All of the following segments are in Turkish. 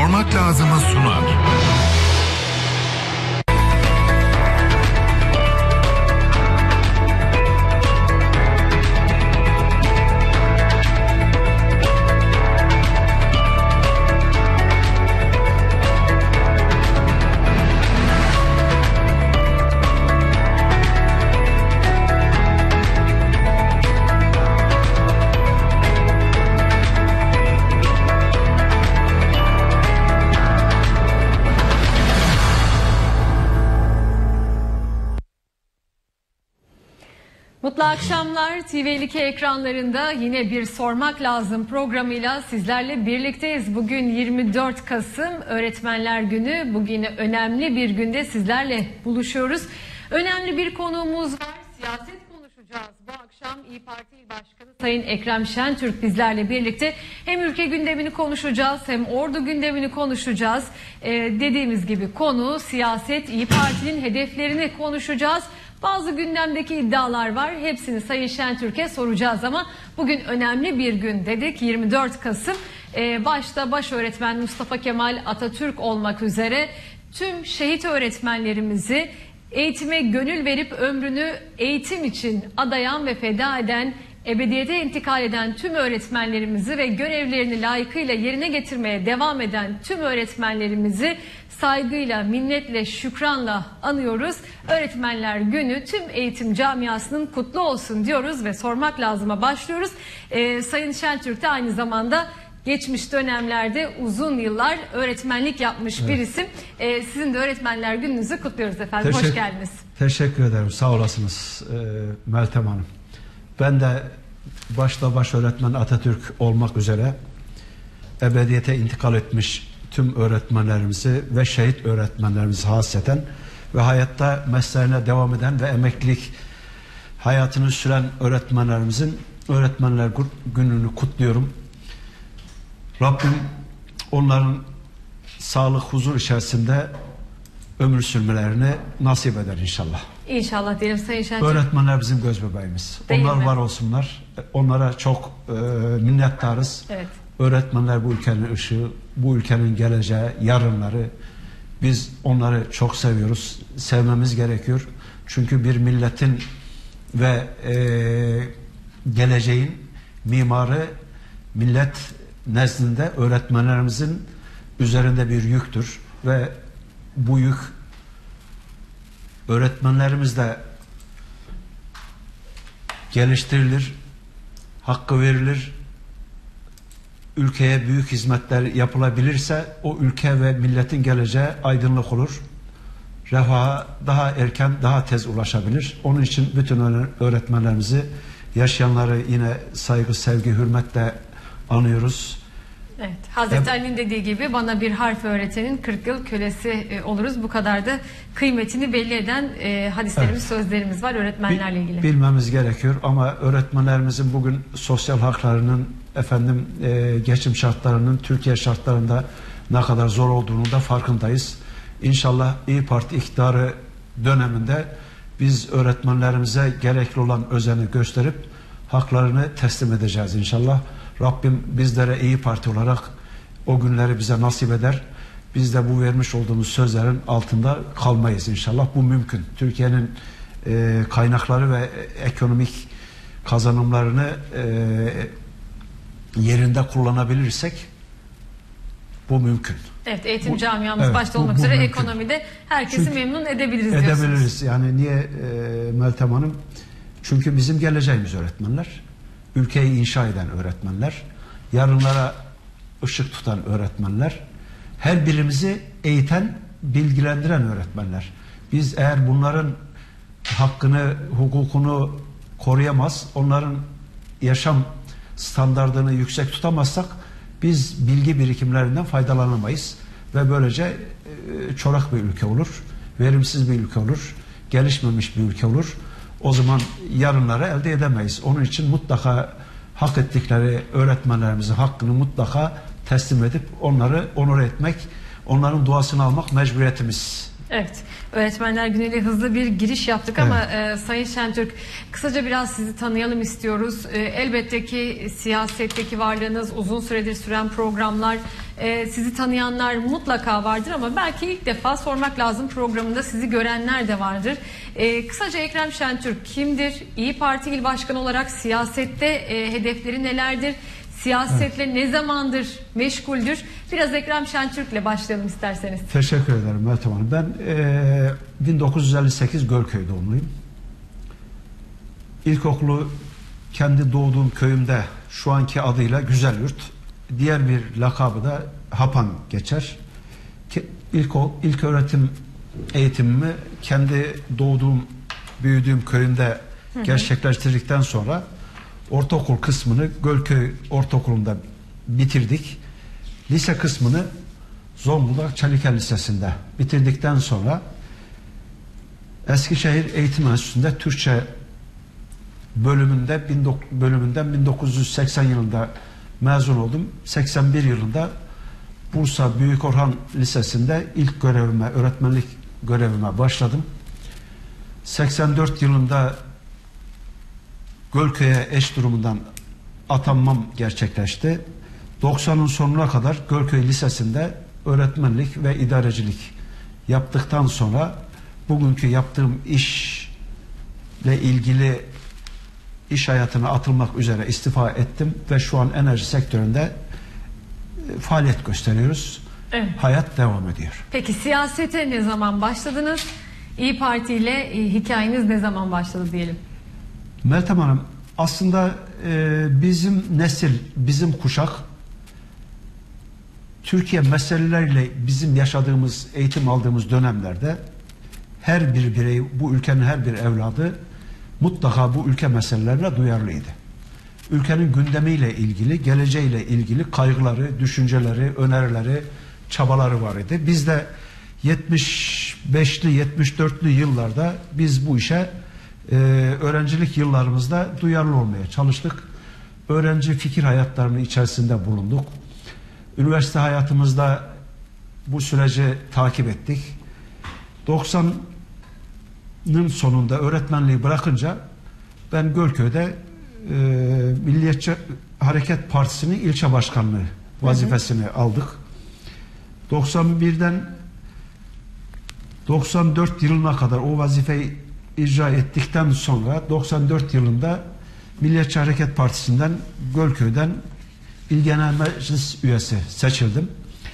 Sormak Lazım'ı sunar. Mutlu akşamlar. TV2 ekranlarında yine bir Sormak Lazım programıyla sizlerle birlikteyiz. Bugün 24 Kasım Öğretmenler Günü. Bugün önemli bir günde sizlerle buluşuyoruz. Önemli bir konuğumuz var. Siyaset konuşacağız. Bu akşam İYİ Parti İl Başkanı Sayın Ekrem Şentürk bizlerle birlikte hem ülke gündemini konuşacağız hem ordu gündemini konuşacağız. Dediğimiz gibi konu siyaset, İYİ Parti'nin hedeflerini konuşacağız. Bazı gündemdeki iddialar var. Hepsini Sayın Şentürk'e soracağız ama bugün önemli bir gün dedik. 24 Kasım. Başta baş öğretmen Mustafa Kemal Atatürk olmak üzere tüm şehit öğretmenlerimizi, eğitime gönül verip ömrünü eğitim için adayan ve feda eden, ebediyete intikal eden tüm öğretmenlerimizi ve görevlerini layıkıyla yerine getirmeye devam eden tüm öğretmenlerimizi saygıyla, minnetle, şükranla anıyoruz. Öğretmenler Günü tüm eğitim camiasının kutlu olsun diyoruz ve Sormak Lazım'a başlıyoruz. Sayın Şentürk de aynı zamanda geçmiş dönemlerde uzun yıllar öğretmenlik yapmış bir isim. Sizin de Öğretmenler Gününüzü kutluyoruz efendim. Hoş geldiniz. Teşekkür ederim. Sağ olasınız Meltem Hanım. Ben de başta baş öğretmen Atatürk olmak üzere ebediyete intikal etmiş tüm öğretmenlerimizi ve şehit öğretmenlerimizi hasreten ve hayatta mesleğine devam eden ve emeklilik hayatını süren öğretmenlerimizin Öğretmenler Günü'nü kutluyorum. Rabbim onların sağlık, huzur içerisinde ömür sürmelerini nasip eder inşallah. İnşallah diyelim Sayın Şentürk. Öğretmenler bizim göz bebeğimiz. Değil Onlar mi? var olsunlar. Onlara çok minnettarız. Evet. Öğretmenler bu ülkenin ışığı, bu ülkenin geleceği, yarınları. Biz onları çok seviyoruz. Sevmemiz gerekiyor. Çünkü bir milletin ve geleceğin mimarı millet nezdinde öğretmenlerimizin üzerinde bir yüktür. Ve bu yük öğretmenlerimizle geliştirilir, hakkı verilir, ülkeye büyük hizmetler yapılabilirse o ülke ve milletin geleceği aydınlık olur. Refaha daha erken, daha tez ulaşabilir. Onun için bütün öğretmenlerimizi, yaşayanları yine saygı, sevgi, hürmetle anıyoruz. Evet, Hazreti Ali'nin dediği gibi bana bir harf öğretenin 40 yıl kölesi oluruz. Bu kadar da kıymetini belli eden hadislerimiz, sözlerimiz var öğretmenlerle ilgili. Bilmemiz gerekiyor ama öğretmenlerimizin bugün sosyal haklarının, geçim şartlarının Türkiye şartlarında ne kadar zor olduğunu da farkındayız. İnşallah İYİ Parti iktidarı döneminde biz öğretmenlerimize gerekli olan özeni gösterip haklarını teslim edeceğiz inşallah. Rabbim bizlere İYİ Parti olarak o günleri bize nasip eder. Biz de bu vermiş olduğumuz sözlerin altında kalmayız inşallah. Bu mümkün. Türkiye'nin kaynakları ve ekonomik kazanımlarını yerinde kullanabilirsek bu mümkün. Evet, eğitim camiamız başta olmak üzere mümkün. Ekonomide herkesi memnun edebiliriz diyorsunuz. Edebiliriz. Yani niye Meltem Hanım? Çünkü bizim geleceğimiz öğretmenler. Ülkeyi inşa eden öğretmenler, yarınlara ışık tutan öğretmenler, her birimizi eğiten, bilgilendiren öğretmenler. Biz eğer bunların hakkını, hukukunu koruyamaz, onların yaşam standardını yüksek tutamazsak biz bilgi birikimlerinden faydalanamayız ve böylece çorak bir ülke olur, verimsiz bir ülke olur, gelişmemiş bir ülke olur. O zaman yarınları elde edemeyiz. Onun için mutlaka hak ettikleri öğretmenlerimizin hakkını mutlaka teslim edip onları onur etmek, onların duasını almak mecburiyetimiz. Evet, Öğretmenler Günü'yle hızlı bir giriş yaptık ama Sayın Şentürk, kısaca biraz sizi tanıyalım istiyoruz. Elbette ki siyasetteki varlığınız, uzun süredir süren programlar, Sizi tanıyanlar mutlaka vardır ama belki ilk defa Sormak Lazım programında sizi görenler de vardır. Kısaca Ekrem Şentürk kimdir? İYİ Parti İl Başkanı olarak siyasette hedefleri nelerdir? Siyasetle ne zamandır meşguldür? Biraz Ekrem Şentürk'le başlayalım isterseniz. Teşekkür ederim Meltem Hanım. Ben 1958 Gölköy doğumluyum. İlkokulu kendi doğduğum köyümde, şu anki adıyla Güzelyurt, diğer bir lakabı da Hapan geçer. İlk öğretim eğitimimi kendi doğduğum, büyüdüğüm köyümde gerçekleştirdikten sonra ortaokul kısmını Gölköy Ortaokulu'nda bitirdik. Lise kısmını Zonguldak Çeliker Lisesi'nde bitirdikten sonra Eskişehir Eğitim Enstitüsü'nde Türkçe bölümünden 1980 yılında mezun oldum. 81 yılında Bursa Büyükorhan Lisesi'nde ilk öğretmenlik görevime başladım. 84 yılında Gölköy'e eş durumundan atanmam gerçekleşti. 90'ın sonuna kadar Gölköy Lisesi'nde öğretmenlik ve idarecilik yaptıktan sonra bugünkü yaptığım işle ilgili iş hayatına atılmak üzere istifa ettim ve şu an enerji sektöründe faaliyet gösteriyoruz. Evet. Hayat devam ediyor. Peki siyasete ne zaman başladınız? İYİ Parti ile hikayeniz ne zaman başladı diyelim? Meltem Hanım, aslında bizim nesil, bizim kuşak Türkiye meseleleriyle bizim yaşadığımız, eğitim aldığımız dönemlerde her bir birey, bu ülkenin her bir evladı mutlaka bu ülke meselelerine duyarlıydı. Ülkenin gündemiyle ilgili, geleceğiyle ilgili kaygıları, düşünceleri, önerileri, çabaları var idi. Biz de 75'li, 74'lü yıllarda biz bu işe öğrencilik yıllarımızda duyarlı olmaya çalıştık. Öğrenci fikir hayatlarının içerisinde bulunduk. Üniversite hayatımızda bu süreci takip ettik. 90'ın sonunda öğretmenliği bırakınca ben Gölköy'de Milliyetçi Hareket Partisi'nin ilçe başkanlığı vazifesini aldık. 91'den 94 yılına kadar o vazifeyi icra ettikten sonra 94 yılında Milliyetçi Hareket Partisi'nden Gölköy'den İl Genel Meclis üyesi seçildim.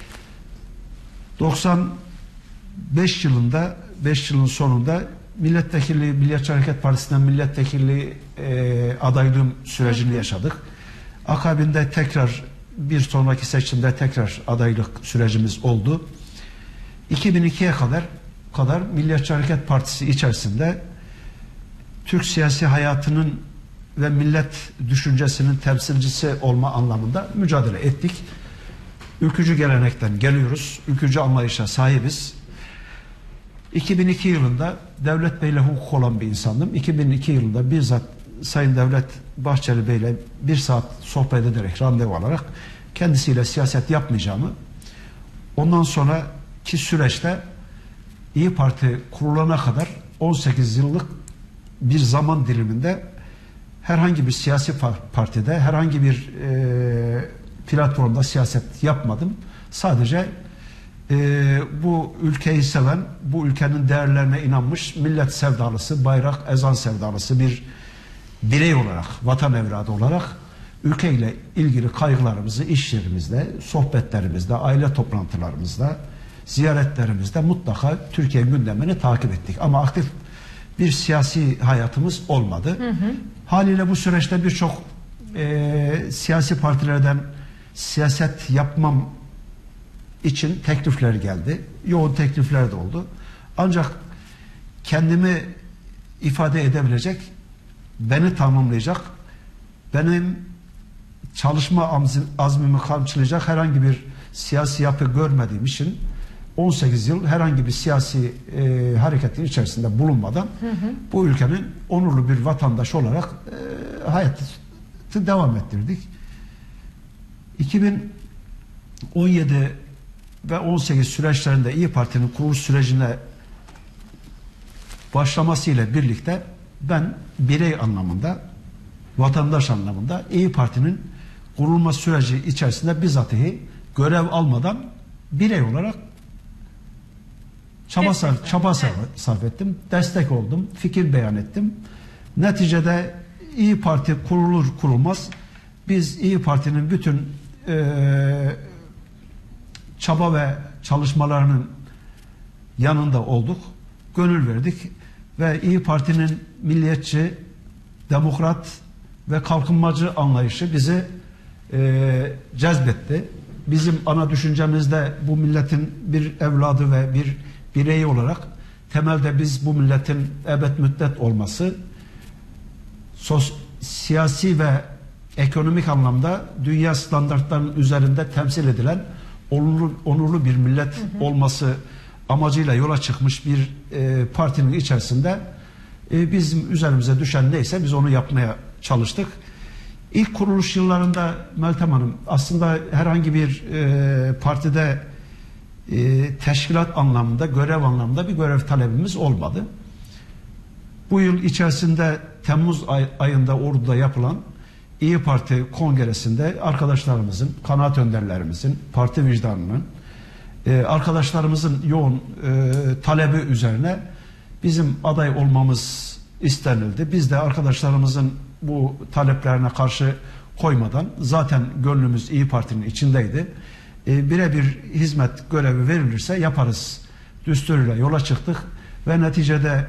95 yılında 5 yılın sonunda milletvekilliği, Milliyetçi Hareket Partisi'nden milletvekilliği adaylığım sürecini yaşadık. Akabinde tekrar bir sonraki seçimde tekrar adaylık sürecimiz oldu. 2002'ye kadar Milliyetçi Hareket Partisi içerisinde Türk siyasi hayatının ve millet düşüncesinin temsilcisi olma anlamında mücadele ettik. Ülkücü gelenekten geliyoruz. Ülkücü anlayışa sahibiz. 2002 yılında Devlet Bey'le hukuk olan bir insandım. 2002 yılında bizzat Sayın Devlet Bahçeli Bey'le bir saat sohbet ederek, randevu alarak kendisiyle siyaset yapmayacağımı, ondan sonraki süreçte İYİ Parti kurulana kadar 18 yıllık bir zaman diliminde herhangi bir siyasi partide, herhangi bir platformda siyaset yapmadım. Sadece bu ülkeyi seven, bu ülkenin değerlerine inanmış, millet sevdalısı, bayrak, ezan sevdalısı bir birey olarak, vatan evladı olarak ülkeyle ilgili kaygılarımızı iş yerimizde, sohbetlerimizde, aile toplantılarımızda, ziyaretlerimizde mutlaka Türkiye gündemini takip ettik. Ama aktif bir siyasi hayatımız olmadı. Haliyle bu süreçte birçok siyasi partilerden siyaset yapmam için teklifler geldi. Yoğun teklifler de oldu. Ancak kendimi ifade edebilecek, beni tamamlayacak, benim çalışma azmimi kamçılayacak herhangi bir siyasi yapı görmediğim için 18 yıl herhangi bir siyasi hareketin içerisinde bulunmadan bu ülkenin onurlu bir vatandaş olarak hayatı devam ettirdik. 2017 ve 18 süreçlerinde İYİ Parti'nin kuruluş sürecine başlamasıyla birlikte ben birey anlamında, vatandaş anlamında İYİ Parti'nin kurulma süreci içerisinde bizatihi görev almadan birey olarak çaba sarf ettim. Destek oldum. Fikir beyan ettim. Neticede İyi Parti kurulur kurulmaz biz İyi Parti'nin bütün çaba ve çalışmalarının yanında olduk. Gönül verdik ve İyi Parti'nin milliyetçi, demokrat ve kalkınmacı anlayışı bizi cezbetti. Bizim ana düşüncemizde bu milletin bir evladı ve bir bireyi olarak temelde biz bu milletin ebed müddet olması, siyasi ve ekonomik anlamda dünya standartlarının üzerinde temsil edilen onurlu bir millet olması amacıyla yola çıkmış bir partinin içerisinde bizim üzerimize düşen neyse biz onu yapmaya çalıştık. İlk kuruluş yıllarında Meltem Hanım aslında herhangi bir partide teşkilat anlamında, görev anlamında bir görev talebimiz olmadı. Bu yıl içerisinde Temmuz ayında Ordu'da yapılan İyi Parti kongresinde arkadaşlarımızın, kanaat önderlerimizin, parti vicdanının, arkadaşlarımızın yoğun talebi üzerine bizim aday olmamız istenildi. Biz de arkadaşlarımızın bu taleplerine karşı koymadan zaten gönlümüz İyi Parti'nin içindeydi. Birebir hizmet görevi verilirse yaparız düsturuyla yola çıktık ve neticede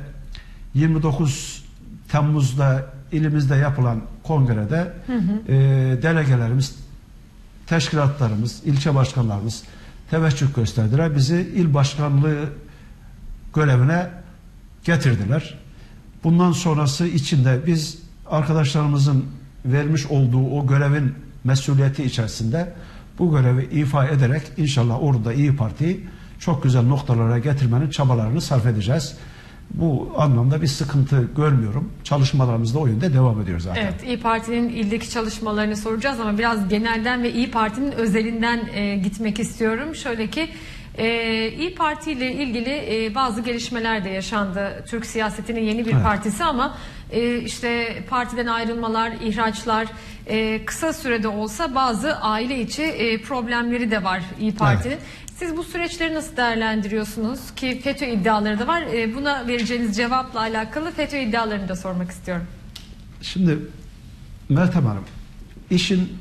29 Temmuz'da ilimizde yapılan kongrede delegelerimiz, teşkilatlarımız, ilçe başkanlarımız teveccüh gösterdiler. Bizi il başkanlığı görevine getirdiler. Bundan sonrası içinde biz arkadaşlarımızın vermiş olduğu o görevin mesuliyeti içerisinde bu görevi ifa ederek inşallah orada İyi Parti'yi çok güzel noktalara getirmenin çabalarını sarf edeceğiz. Bu anlamda bir sıkıntı görmüyorum. Çalışmalarımızda o yönde devam ediyoruz zaten. Evet, İyi Parti'nin ildeki çalışmalarını soracağız ama biraz genelden ve İyi Parti'nin özelinden gitmek istiyorum. Şöyle ki İyi Parti ile ilgili bazı gelişmeler de yaşandı. Türk siyasetinin yeni bir partisi ama işte partiden ayrılmalar, ihraçlar, kısa sürede olsa bazı aile içi problemleri de var İyi Parti'nin. Evet. Siz bu süreçleri nasıl değerlendiriyorsunuz ki FETÖ iddiaları da var. Buna vereceğiniz cevapla alakalı FETÖ iddialarını da sormak istiyorum. Şimdi Meltem Hanım, işin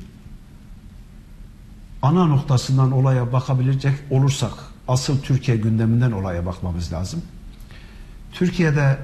ana noktasından olaya bakabilecek olursak asıl Türkiye gündeminden olaya bakmamız lazım. Türkiye'de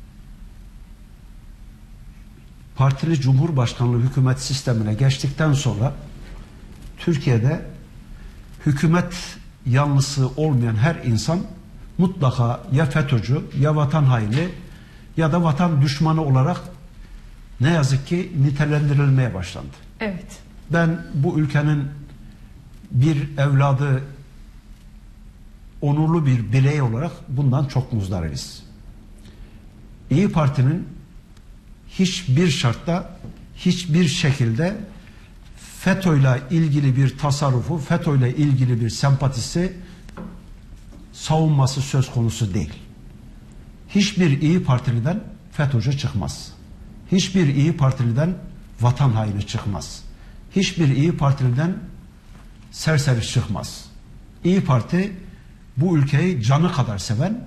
partili cumhurbaşkanlığı hükümet sistemine geçtikten sonra Türkiye'de hükümet yanlısı olmayan her insan mutlaka ya FETÖ'cü ya vatan haini ya da vatan düşmanı olarak ne yazık ki nitelendirilmeye başlandı. Evet. Ben bu ülkenin bir evladı, onurlu bir birey olarak bundan çok muzdaribiz. İyi Parti'nin hiçbir şartta, hiçbir şekilde FETÖ'yle ilgili bir tasarrufu, FETÖ'yle ilgili bir sempatisi, savunması söz konusu değil. Hiçbir İyi Partiliden FETÖ'cü çıkmaz. Hiçbir İyi Partiliden vatan haini çıkmaz. Hiçbir İyi Partiliden serseri çıkmaz. İyi Parti bu ülkeyi canı kadar seven,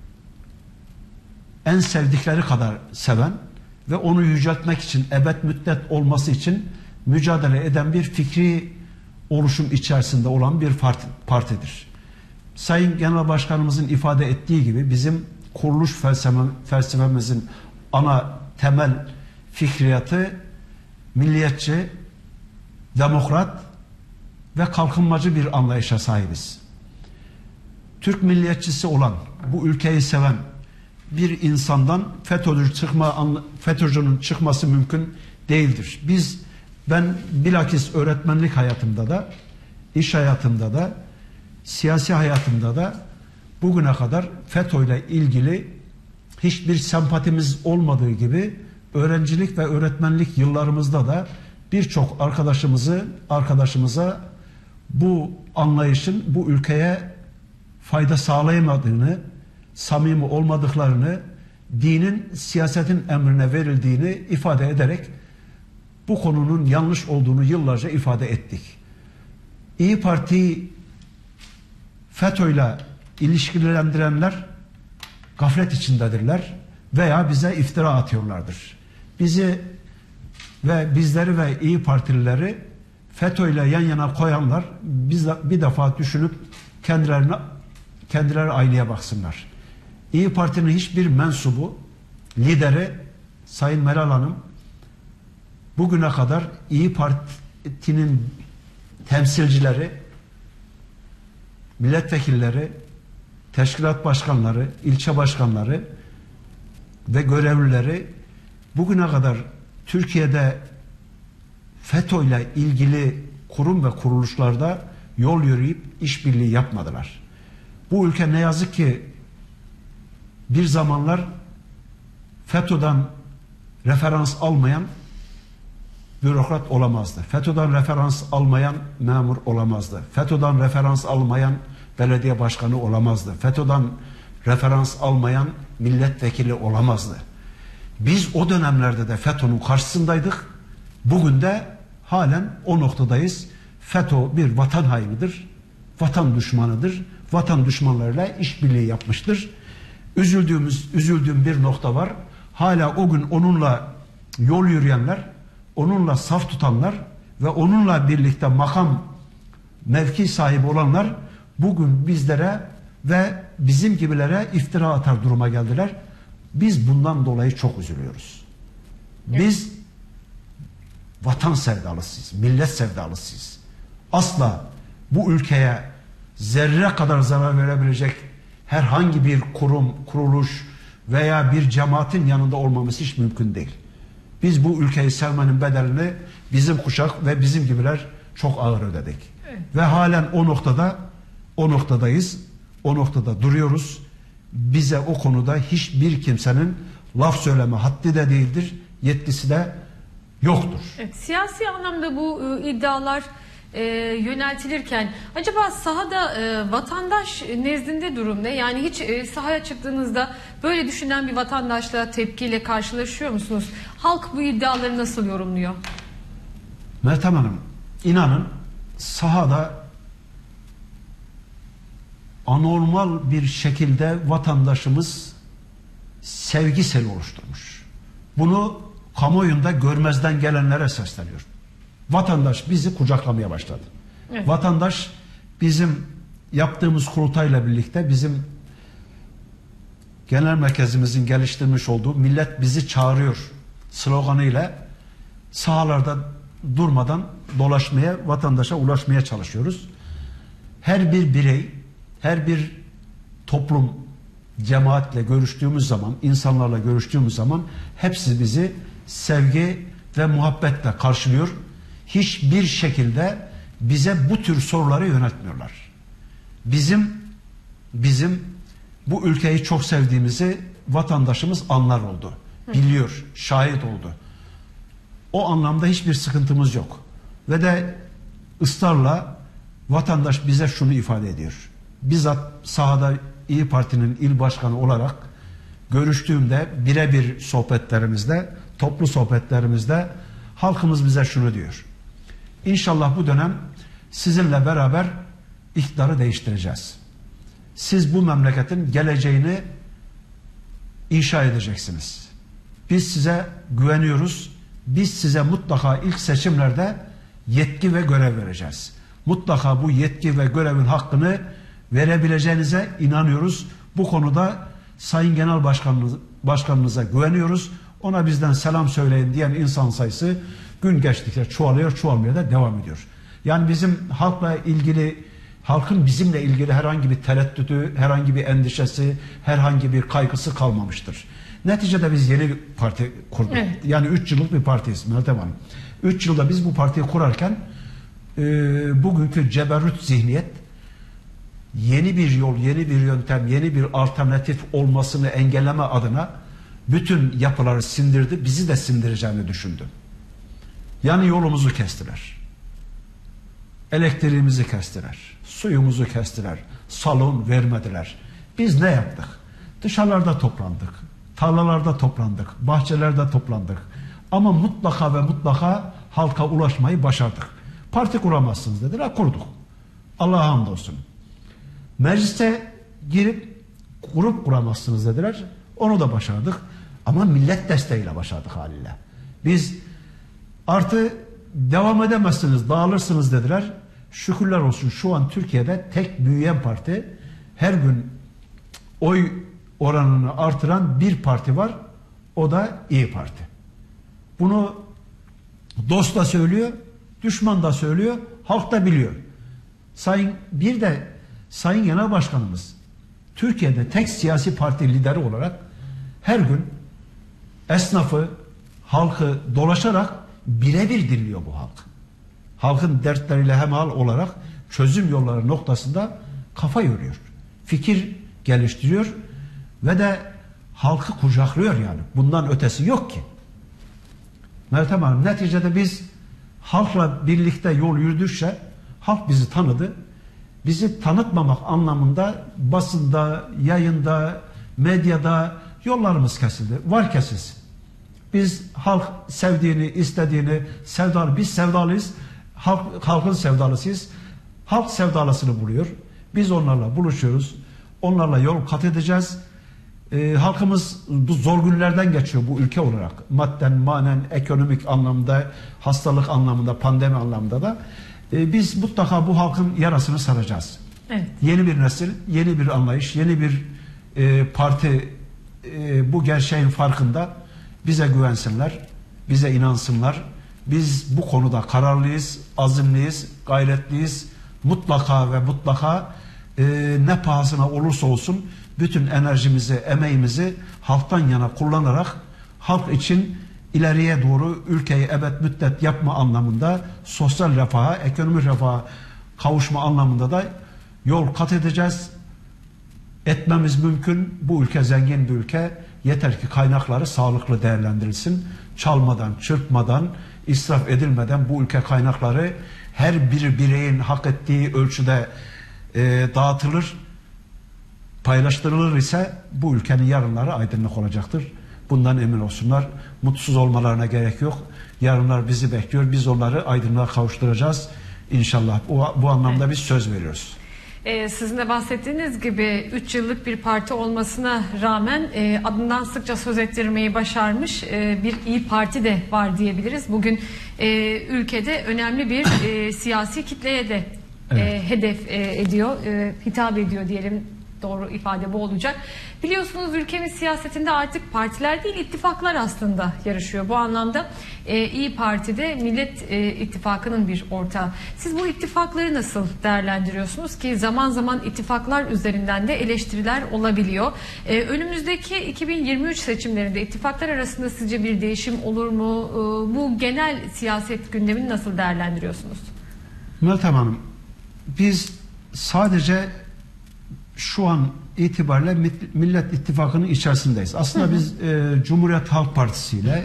en sevdikleri kadar seven ve onu yüceltmek için, ebed müddet olması için mücadele eden bir fikri oluşum içerisinde olan bir partidir. Sayın Genel Başkanımızın ifade ettiği gibi bizim kuruluş felsefemizin ana temel fikriyatı milliyetçi, demokrat ve kalkınmacı bir anlayışa sahibiz. Türk milliyetçisi olan, bu ülkeyi seven bir insandan FETÖ'cünün çıkması mümkün değildir. Ben bilakis öğretmenlik hayatımda da, iş hayatımda da, siyasi hayatımda da bugüne kadar FETÖ'yle ilgili hiçbir sempatimiz olmadığı gibi öğrencilik ve öğretmenlik yıllarımızda da birçok arkadaşımıza bu anlayışın bu ülkeye fayda sağlayamadığını, samimi olmadıklarını, dinin siyasetin emrine verildiğini ifade ederek bu konunun yanlış olduğunu yıllarca ifade ettik. İyi Parti'yi FETÖ'yle ilişkilendirenler gaflet içindedirler veya bize iftira atıyorlardır. Bizi ve bizleri ve İyi Partilileri FETÖ'yle yan yana koyanlar bir defa düşünüp kendileri aynaya baksınlar. İyi Parti'nin hiçbir mensubu, lideri Sayın Meral Hanım bugüne kadar İyi Parti'nin temsilcileri, milletvekilleri, teşkilat başkanları, ilçe başkanları ve görevlileri bugüne kadar Türkiye'de FETÖ ile ilgili kurum ve kuruluşlarda yol yürüyüp işbirliği yapmadılar. Bu ülke ne yazık ki bir zamanlar FETÖ'den referans almayan bürokrat olamazdı. FETÖ'den referans almayan memur olamazdı. FETÖ'den referans almayan belediye başkanı olamazdı. FETÖ'den referans almayan milletvekili olamazdı. Biz o dönemlerde de FETÖ'nün karşısındaydık. Bugün de halen o noktadayız. FETÖ bir vatan hainidir, vatan düşmanıdır. Vatan düşmanlarıyla işbirliği yapmıştır. Üzüldüğüm bir nokta var. Hala o gün onunla yol yürüyenler, onunla saf tutanlar ve onunla birlikte makam, mevki sahibi olanlar bugün bizlere ve bizim gibilere iftira atar duruma geldiler. Biz bundan dolayı çok üzülüyoruz. Biz vatan sevdalısıyız, millet sevdalısıyız. Asla bu ülkeye zerre kadar zarar verebilecek herhangi bir kurum, kuruluş veya bir cemaatin yanında olmamız hiç mümkün değil. Biz bu ülkeyi sevmenin bedelini bizim kuşak ve bizim gibiler çok ağır ödedik. Evet. Ve halen o noktadayız. O noktada duruyoruz. Bize o konuda hiçbir kimsenin laf söyleme haddi de değildir, yetkisi de yoktur. Evet, siyasi anlamda bu iddialar yöneltilirken acaba sahada vatandaş nezdinde durum ne? Yani hiç sahaya çıktığınızda böyle düşünen bir vatandaşla tepkiyle karşılaşıyor musunuz? Halk bu iddiaları nasıl yorumluyor? Meltem Hanım, inanın sahada anormal bir şekilde vatandaşımız sevgi seli oluşturmuş. Bunu kamuoyunda görmezden gelenlere sesleniyor. Vatandaş bizi kucaklamaya başladı. Evet. Vatandaş bizim yaptığımız kurultayla birlikte bizim genel merkezimizin geliştirmiş olduğu millet bizi çağırıyor sloganıyla sahalarda durmadan dolaşmaya, vatandaşa ulaşmaya çalışıyoruz. Her bir birey, her bir toplum, cemaatle görüştüğümüz zaman, insanlarla görüştüğümüz zaman hepsi bizi sevgi ve muhabbetle karşılıyor. Hiçbir şekilde bize bu tür soruları yöneltmiyorlar. Bizim bu ülkeyi çok sevdiğimizi vatandaşımız anlar oldu. Biliyor, şahit oldu. O anlamda hiçbir sıkıntımız yok. Ve de ısrarla vatandaş bize şunu ifade ediyor. Bizzat sahada İyi Parti'nin il başkanı olarak görüştüğümde birebir sohbetlerimizde, toplu sohbetlerimizde halkımız bize şunu diyor. İnşallah bu dönem sizinle beraber iktidarı değiştireceğiz. Siz bu memleketin geleceğini inşa edeceksiniz. Biz size güveniyoruz. Biz size mutlaka ilk seçimlerde yetki ve görev vereceğiz. Mutlaka bu yetki ve görevin hakkını verebileceğinize inanıyoruz. Bu konuda Sayın Genel Başkanımıza güveniyoruz. Ona bizden selam söyleyin diyen insan sayısı gün geçtikçe çoğalıyor, çoğalmaya da devam ediyor. Yani bizim halkla ilgili, halkın bizimle ilgili herhangi bir tereddütü, herhangi bir endişesi, herhangi bir kaygısı kalmamıştır. Neticede biz yeni bir parti kurduk. Evet. Yani 3 yıllık bir partiyiz Meltem Hanım. 3 yılda biz bu partiyi kurarken bugünkü ceberrüt zihniyet yeni bir yol, yeni bir yöntem, yeni bir alternatif olmasını engelleme adına bütün yapıları sindirdi, bizi de sindireceğini düşündü. Yani yolumuzu kestiler. Elektriğimizi kestiler. Suyumuzu kestiler. Salon vermediler. Biz ne yaptık? Dışarılarda toplandık. Tarlalarda toplandık. Bahçelerde toplandık. Ama mutlaka ve mutlaka halka ulaşmayı başardık. Parti kuramazsınız dediler. Kurduk. Allah'a hamdolsun. Mecliste girip grup kuramazsınız dediler. Onu da başardık. Ama millet desteğiyle başardık haliyle. Biz artı devam edemezsiniz, dağılırsınız dediler. Şükürler olsun şu an Türkiye'de tek büyüyen parti, her gün oy oranını artıran bir parti var. O da İYİ Parti. Bunu dost da söylüyor, düşman da söylüyor, halk da biliyor. Bir de Sayın Genel Başkanımız Türkiye'de tek siyasi parti lideri olarak her gün esnafı, halkı dolaşarak birebir dinliyor bu halk. Halkın dertleriyle hemhal olarak çözüm yolları noktasında kafa yoruyor. Fikir geliştiriyor ve de halkı kucaklıyor yani. Bundan ötesi yok ki. Meltem Hanım, neticede biz halkla birlikte yol yürüdükçe halk bizi tanıdı. Bizi tanıtmamak anlamında basında, yayında, medyada yollarımız kesildi. Var kesilsin. Biz halk sevdiğini, istediğini, biz sevdalıyız. Halkın sevdalısıyız. Halk sevdalısını buluyor. Biz onlarla buluşuyoruz. Onlarla yol kat edeceğiz. Halkımız bu zor günlerden geçiyor bu ülke olarak. Madden, manen, ekonomik anlamda, hastalık anlamında, pandemi anlamında da. Biz mutlaka bu halkın yarasını saracağız. Evet. Yeni bir nesil, yeni bir anlayış, yeni bir parti bu gerçeğin farkında. Bize güvensinler, bize inansınlar. Biz bu konuda kararlıyız, azimliyiz, gayretliyiz. Mutlaka ve mutlaka ne pahasına olursa olsun bütün enerjimizi, emeğimizi halktan yana kullanarak halk için ileriye doğru ülkeyi ebed müddet yapma anlamında, sosyal refaha, ekonomik refaha kavuşma anlamında da yol kat edeceğiz. Etmemiz mümkün. Bu ülke zengin bir ülke. Yeter ki kaynakları sağlıklı değerlendirilsin. Çalmadan, çırpmadan, israf edilmeden bu ülke kaynakları her bir bireyin hak ettiği ölçüde dağıtılır, paylaştırılır ise bu ülkenin yarınları aydınlık olacaktır. Bundan emin olsunlar. Mutsuz olmalarına gerek yok. Yarınlar bizi bekliyor. Biz onları aydınlığa kavuşturacağız. İnşallah. Bu anlamda biz söz veriyoruz. Sizin de bahsettiğiniz gibi 3 yıllık bir parti olmasına rağmen adından sıkça söz ettirmeyi başarmış bir İYİ Parti de var diyebiliriz. Bugün ülkede önemli bir siyasi kitleye de hedef ediyor, hitap ediyor diyelim. Doğru ifade bu olacak. Biliyorsunuz ülkemiz siyasetinde artık partiler değil ittifaklar aslında yarışıyor. Bu anlamda İYİ Parti'de Millet İttifakı'nın bir ortağı. Siz bu ittifakları nasıl değerlendiriyorsunuz ki zaman zaman ittifaklar üzerinden de eleştiriler olabiliyor. Önümüzdeki 2023 seçimlerinde ittifaklar arasında sizce bir değişim olur mu? Bu genel siyaset gündemini nasıl değerlendiriyorsunuz? Meltem Hanım, biz sadece şu an itibariyle Millet İttifakı'nın içerisindeyiz. Aslında biz Cumhuriyet Halk Partisi ile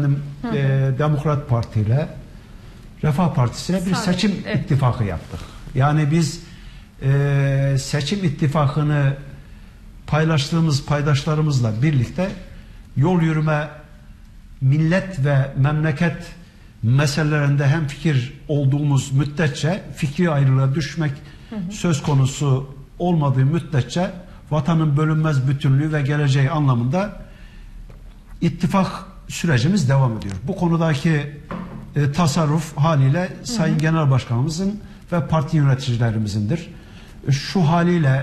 Demokrat Parti ile Refah Partisi ile bir seçim ittifakı yaptık. Yani biz seçim ittifakını paylaştığımız paydaşlarımızla birlikte yol yürüme, millet ve memleket meselelerinde hemfikir olduğumuz müddetçe fikri ayrılığa düşmek söz konusu olmadığı müddetçe vatanın bölünmez bütünlüğü ve geleceği anlamında ittifak sürecimiz devam ediyor. Bu konudaki tasarruf haliyle Sayın Genel Başkanımızın ve parti yöneticilerimizin,dir. Şu haliyle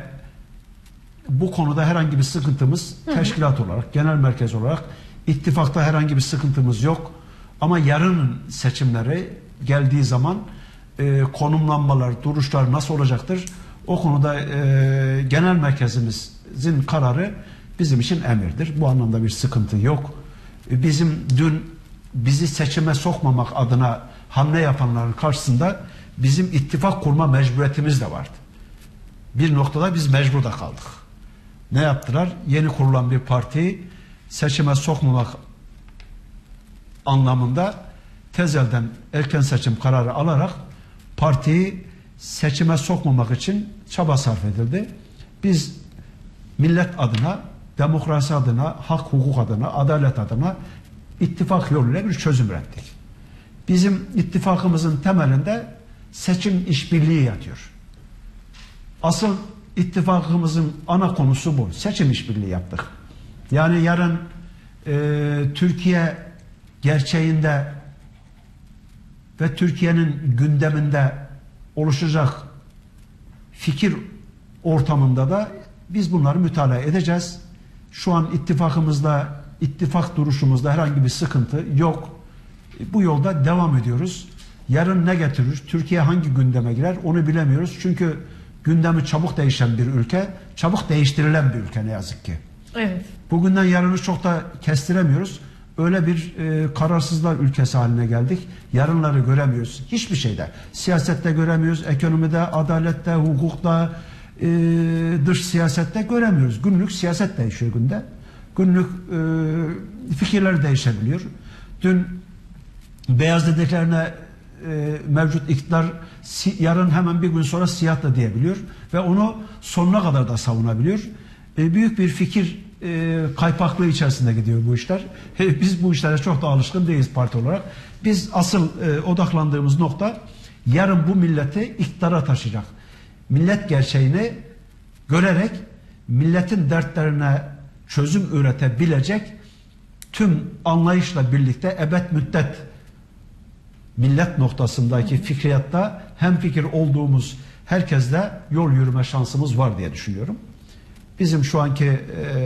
bu konuda herhangi bir sıkıntımız teşkilat olarak, genel merkez olarak ittifakta herhangi bir sıkıntımız yok. Ama yarının seçimleri geldiği zaman konumlanmalar, duruşlar nasıl olacaktır? O konuda genel merkezimizin kararı bizim için emirdir. Bu anlamda bir sıkıntı yok. Bizim dün bizi seçime sokmamak adına hamle yapanların karşısında bizim ittifak kurma mecburiyetimiz de vardı. Bir noktada biz mecbur da kaldık. Ne yaptılar? Yeni kurulan bir partiyi seçime sokmamak anlamında tezelden erken seçim kararı alarak partiyi seçime sokmamak için çaba sarf edildi. Biz millet adına, demokrasi adına, hak hukuk adına, adalet adına ittifak yoluyla bir çözüm ürettik. Bizim ittifakımızın temelinde seçim işbirliği yatıyor. asıl ittifakımızın ana konusu bu. Seçim işbirliği yaptık. Yani yarın Türkiye gerçeğinde ve Türkiye'nin gündeminde oluşacak fikir ortamında da biz bunları mütalaa edeceğiz. Şu an ittifakımızda, ittifak duruşumuzda herhangi bir sıkıntı yok. Bu yolda devam ediyoruz. Yarın ne getirir? Türkiye hangi gündeme girer? Onu bilemiyoruz. Çünkü gündemi çabuk değişen bir ülke, çabuk değiştirilen bir ülke ne yazık ki. Evet. Bugünden yarını çok da kestiremiyoruz. Öyle bir kararsızlar ülkesi haline geldik. Yarınları göremiyoruz. Hiçbir şeyde. Siyasette göremiyoruz. Ekonomide, adalette, hukukta, dış siyasette göremiyoruz. Günlük siyaset değişiyor günde. Günlük fikirler değişebiliyor. Dün beyaz dediklerine mevcut iktidar yarın hemen bir gün sonra siyah da diyebiliyor. Ve onu sonuna kadar da savunabiliyor. Büyük bir fikir kaypaklığı içerisinde gidiyor bu işler. Biz bu işlere çok da alışkın değiliz parti olarak. Biz asıl odaklandığımız nokta yarın bu milleti iktidara taşıyacak. Millet gerçeğini görerek milletin dertlerine çözüm üretebilecek tüm anlayışla birlikte ebed müddet millet noktasındaki fikriyatta hemfikir olduğumuz herkesle yol yürüme şansımız var diye düşünüyorum. Bizim şu anki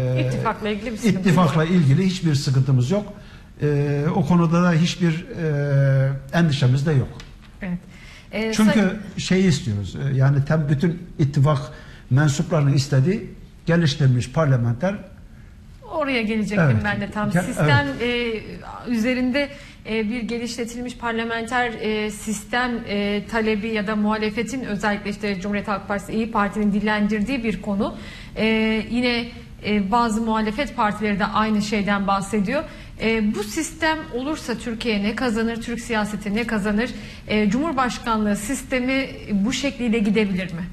ittifakla ilgili hiçbir sıkıntımız yok. O konuda da hiçbir endişemiz de yok. Evet. Çünkü şeyi istiyoruz. Yani bütün ittifak mensuplarının istediği geliştirilmiş parlamenter. Oraya gelecektim evet. Ben de tam. Sistem üzerinde bir geliştirilmiş parlamenter sistem talebi ya da muhalefetin özellikle işte Cumhuriyet Halk Partisi, İYİ Parti'nin dillendirdiği bir konu. Yine bazı muhalefet partileri de aynı şeyden bahsediyor. Bu sistem olursa Türkiye ne kazanır, Türk siyaseti ne kazanır? Cumhurbaşkanlığı sistemi bu şekliyle gidebilir mi?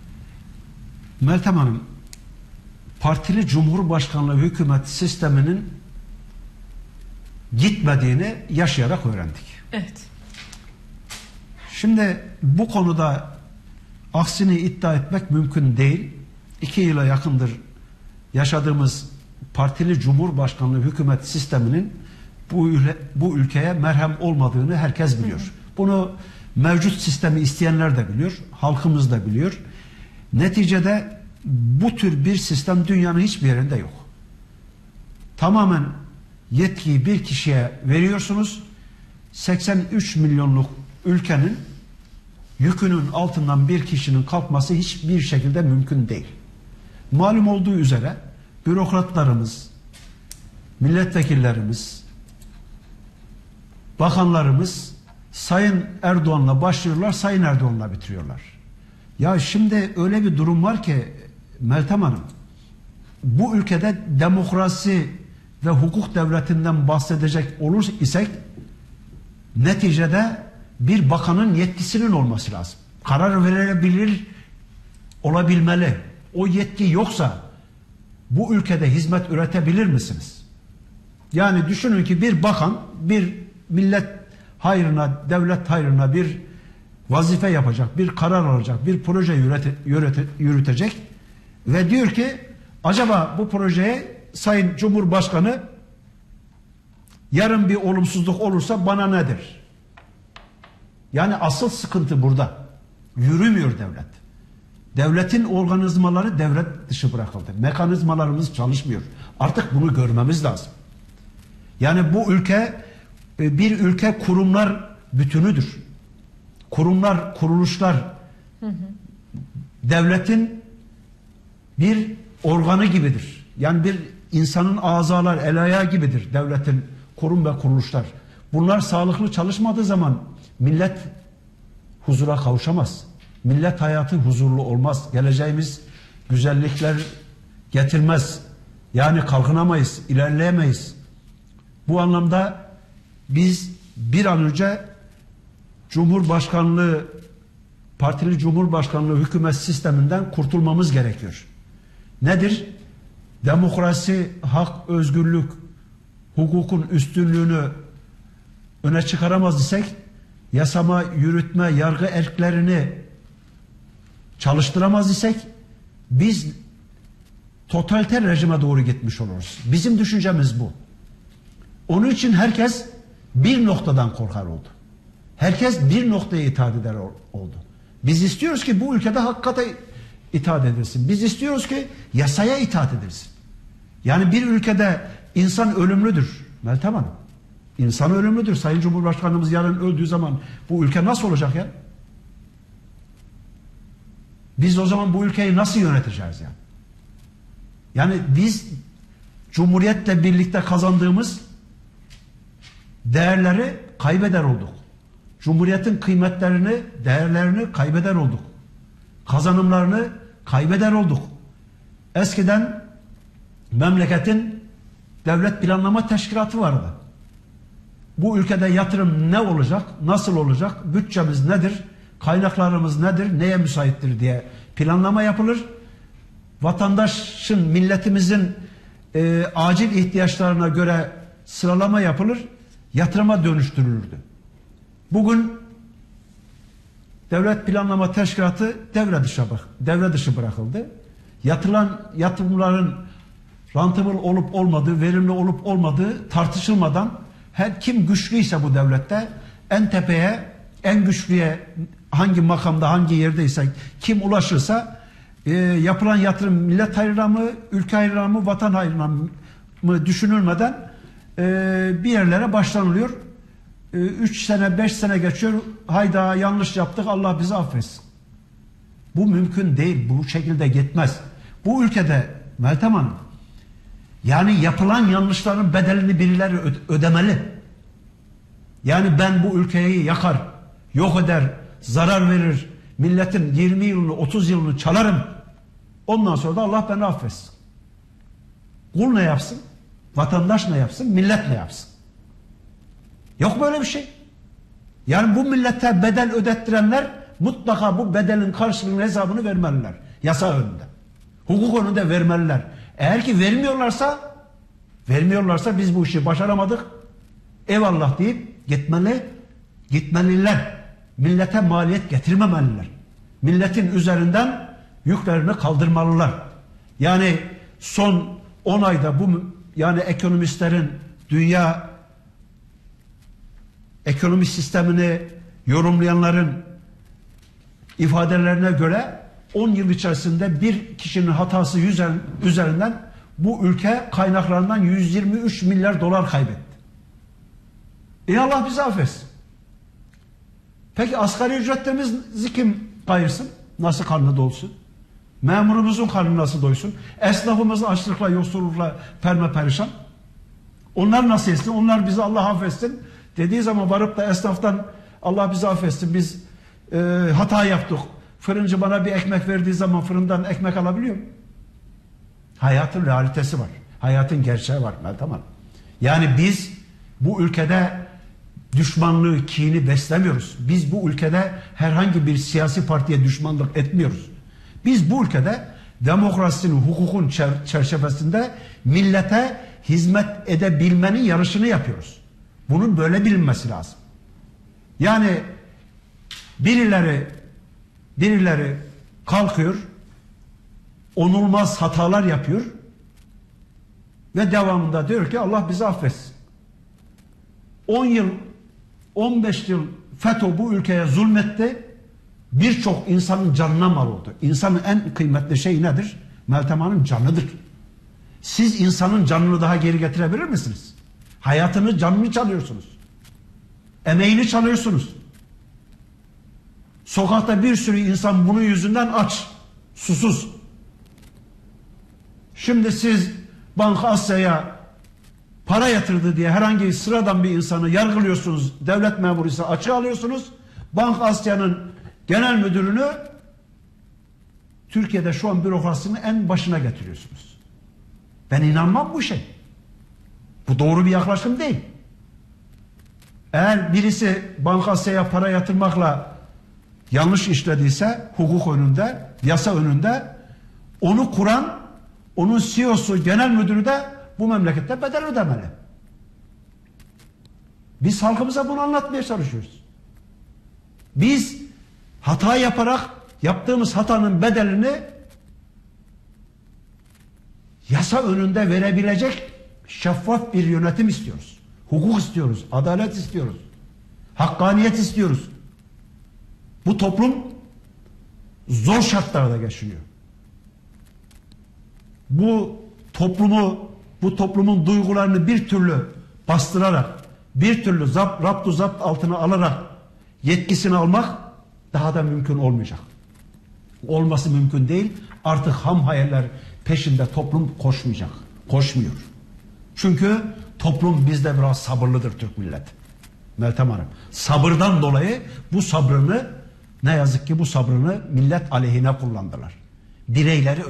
Meltem Hanım, partili cumhurbaşkanlığı hükümet sisteminin gitmediğini yaşayarak öğrendik. Evet. Şimdi bu konuda aksini iddia etmek mümkün değil. 2 yıla yakındır yaşadığımız partili cumhurbaşkanlığı hükümet sisteminin bu ülkeye merhem olmadığını herkes biliyor. Bunu mevcut sistemi isteyenler de biliyor, halkımız da biliyor. Neticede bu tür bir sistem dünyanın hiçbir yerinde yok. Tamamen yetkiyi bir kişiye veriyorsunuz. 83 milyonluk ülkenin yükünün altından bir kişinin kalkması hiçbir şekilde mümkün değil. Malum olduğu üzere bürokratlarımız, milletvekillerimiz, bakanlarımız Sayın Erdoğan'la başlıyorlar, Sayın Erdoğan'la bitiriyorlar. Ya şimdi öyle bir durum var ki Meltem Hanım, bu ülkede demokrasi ve hukuk devletinden bahsedecek olur isek neticede bir bakanın yetkisinin olması lazım. Karar verilebilir olabilmeli. O yetki yoksa bu ülkede hizmet üretebilir misiniz? Yani düşünün ki bir bakan bir millet hayrına, devlet hayrına bir vazife yapacak, bir karar alacak, bir proje yürütecek ve diyor ki acaba bu projeye Sayın Cumhurbaşkanı yarın bir olumsuzluk olursa bana nedir? Yani asıl sıkıntı burada. Yürümüyor devlet. Devletin organizmaları devlet dışı bırakıldı. Mekanizmalarımız çalışmıyor. Artık bunu görmemiz lazım. Yani bu ülke bir ülke kurumlar bütünüdür. Kurumlar, kuruluşlar devletin bir organı gibidir. Yani bir insanın azalar, el ayağı gibidir devletin kurum ve kuruluşlar. Bunlar sağlıklı çalışmadığı zaman millet huzura kavuşamaz. Millet hayatı huzurlu olmaz. Geleceğimiz güzellikler getirmez. Yani kalkınamayız, ilerleyemeyiz. Bu anlamda biz bir an önce Cumhurbaşkanlığı, partili Cumhurbaşkanlığı hükümet sisteminden kurtulmamız gerekiyor. Nedir? Demokrasi, hak, özgürlük, hukukun üstünlüğünü öne çıkaramaz isek, yasama, yürütme, yargı erklerini çalıştıramaz isek biz totaliter rejime doğru gitmiş oluruz. Bizim düşüncemiz bu. Onun için herkes bir noktadan korkar oldu. Herkes bir noktaya itaat eder oldu. Biz istiyoruz ki bu ülkede hakikate itaat edilsin. Biz istiyoruz ki yasaya itaat edilsin. Yani bir ülkede insan ölümlüdür Meltem Hanım. İnsan ölümlüdür. Sayın Cumhurbaşkanımız yarın öldüğü zaman bu ülke nasıl olacak ya? Biz o zaman bu ülkeyi nasıl yöneteceğiz yani? Yani biz Cumhuriyet'le birlikte kazandığımız değerleri kaybeder olduk. Cumhuriyet'in kıymetlerini, değerlerini kaybeder olduk. Kazanımlarını kaybeder olduk. Eskiden memleketin devlet planlama teşkilatı vardı. Bu ülkede yatırım ne olacak, nasıl olacak, bütçemiz nedir, kaynaklarımız nedir, neye müsaittir diye planlama yapılır. Vatandaşın, milletimizin acil ihtiyaçlarına göre sıralama yapılır, yatırıma dönüştürülürdü. Bugün devlet planlama teşkilatı devre dışı bırakıldı. Yapılan yatırımların rentable olup olmadığı, verimli olup olmadığı tartışılmadan her kim güçlüyse bu devlette en tepeye, en güçlüye hangi makamda, hangi yerdeyse kim ulaşırsa yapılan yatırım millet hayrına mı, ülke hayrına mı, vatan hayrına mı düşünülmeden bir yerlere başlanılıyor. 3 sene, 5 sene geçiyor. Hayda yanlış yaptık, Allah bizi affetsin. Bu mümkün değil. Bu şekilde gitmez. Bu ülkede Meltem Hanım, yani yapılan yanlışların bedelini birileri ödemeli. Yani ben bu ülkeyi yakar, yok eder, zarar verir, milletin 20 yılını, 30 yılını çalarım. Ondan sonra da Allah beni affetsin. Kul ne yapsın? Vatandaş ne yapsın? Millet ne yapsın? Yok böyle bir şey. Yani bu millete bedel ödettirenler mutlaka bu bedelin karşılığının hesabını vermeliler. Yasa önünde. Hukuk önünde vermeliler. Eğer ki vermiyorlarsa biz bu işi başaramadık. Eyvallah deyip gitmeliler. Millete maliyet getirmemeliler. Milletin üzerinden yüklerini kaldırmalılar. Yani son 10 ayda bu yani ekonomistlerin dünya ekonomi sistemini yorumlayanların ifadelerine göre 10 yıl içerisinde bir kişinin hatası üzerinden bu ülke kaynaklarından 123 milyar dolar kaybetti. Allah bizi affetsin. Peki asgari ücretlerimizi kim kayırsın? Nasıl karnı dolsun? Memurumuzun karnı nasıl doysun? Esnafımız açlıkla, yoksullukla perişan. Onlar nasıl yesin? Onlar bizi Allah affetsin dediği zaman varıp da esnaftan Allah bizi affetsin, biz hata yaptık. Fırıncı bana bir ekmek verdiği zaman fırından ekmek alabiliyor mu? Hayatın realitesi var. Hayatın gerçeği var Meltem Hanım. Yani biz bu ülkede düşmanlığı, kini beslemiyoruz. Biz bu ülkede herhangi bir siyasi partiye düşmanlık etmiyoruz. Biz bu ülkede demokrasinin, hukukun çerçevesinde millete hizmet edebilmenin yarışını yapıyoruz. Bunun böyle bilinmesi lazım. Yani birileri kalkıyor, onulmaz hatalar yapıyor ve devamında diyor ki Allah bizi affetsin. 10 yıl, 15 yıl FETÖ bu ülkeye zulmetti. Birçok insanın canına mal oldu. İnsanın en kıymetli şey nedir? Meltem Hanım, canıdır. Siz insanın canını daha geri getirebilir misiniz? Hayatını, canını çalıyorsunuz. Emeğini çalıyorsunuz. Sokakta bir sürü insan bunun yüzünden aç, susuz. Şimdi siz Banka Asya'ya para yatırdı diye herhangi sıradan bir insanı yargılıyorsunuz. Devlet memuru ise açığa alıyorsunuz. Banka Asya'nın genel müdürünü Türkiye'de şu an bürokrasinin en başına getiriyorsunuz. Ben inanmam bu şey. Bu doğru bir yaklaşım değil. Eğer birisi Banka Asya'ya para yatırmakla yanlış işlediyse hukuk önünde, yasa önünde onu kuran, onun CEO'su, genel müdürü de bu memlekette bedel ödemeli. Biz halkımıza bunu anlatmaya çalışıyoruz. Biz hata yaparak yaptığımız hatanın bedelini yasa önünde verebilecek şeffaf bir yönetim istiyoruz. Hukuk istiyoruz, adalet istiyoruz, hakkaniyet istiyoruz. Bu toplum zor şartlarda geçiniyor. Bu toplumun duygularını bir türlü bastırarak, bir türlü raptu zapt altına alarak yetkisini almak daha da mümkün olmayacak. Olması mümkün değil. Artık ham hayaller peşinde toplum koşmuyor. Çünkü toplum bizde biraz sabırlıdır Türk milleti. Meltem Hanım. Sabırdan dolayı ne yazık ki bu sabrını millet aleyhine kullandılar. Bireyleri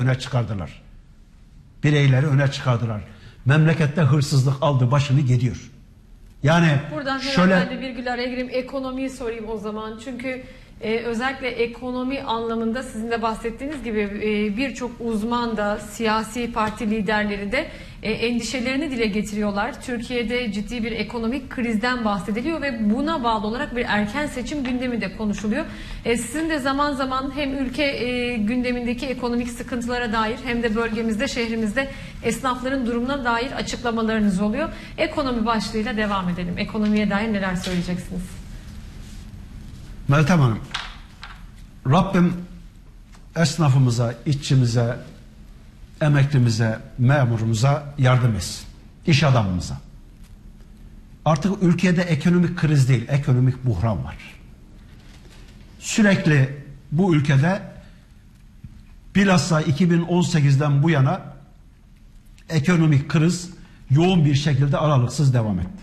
öne çıkardılar. Memlekette hırsızlık aldı başını gidiyor. Yani buradan şöyle... ben de virgül araya gireyim, ekonomiyi sorayım o zaman. Çünkü özellikle ekonomi anlamında sizin de bahsettiğiniz gibi birçok uzman da, siyasi parti liderleri de endişelerini dile getiriyorlar. Türkiye'de ciddi bir ekonomik krizden bahsediliyor ve buna bağlı olarak bir erken seçim gündemi de konuşuluyor. Sizin de zaman zaman hem ülke gündemindeki ekonomik sıkıntılara dair hem de bölgemizde, şehrimizde esnafların durumuna dair açıklamalarınız oluyor. Ekonomi başlığıyla devam edelim. Ekonomiye dair neler söyleyeceksiniz? Meltem Hanım, Rabbim esnafımıza, işçimize, emeklimize, memurumuza yardım etsin. İş adamımıza. Artık ülkede ekonomik kriz değil, ekonomik buhran var. Sürekli bu ülkede bilhassa 2018'den bu yana ekonomik kriz yoğun bir şekilde aralıksız devam etti.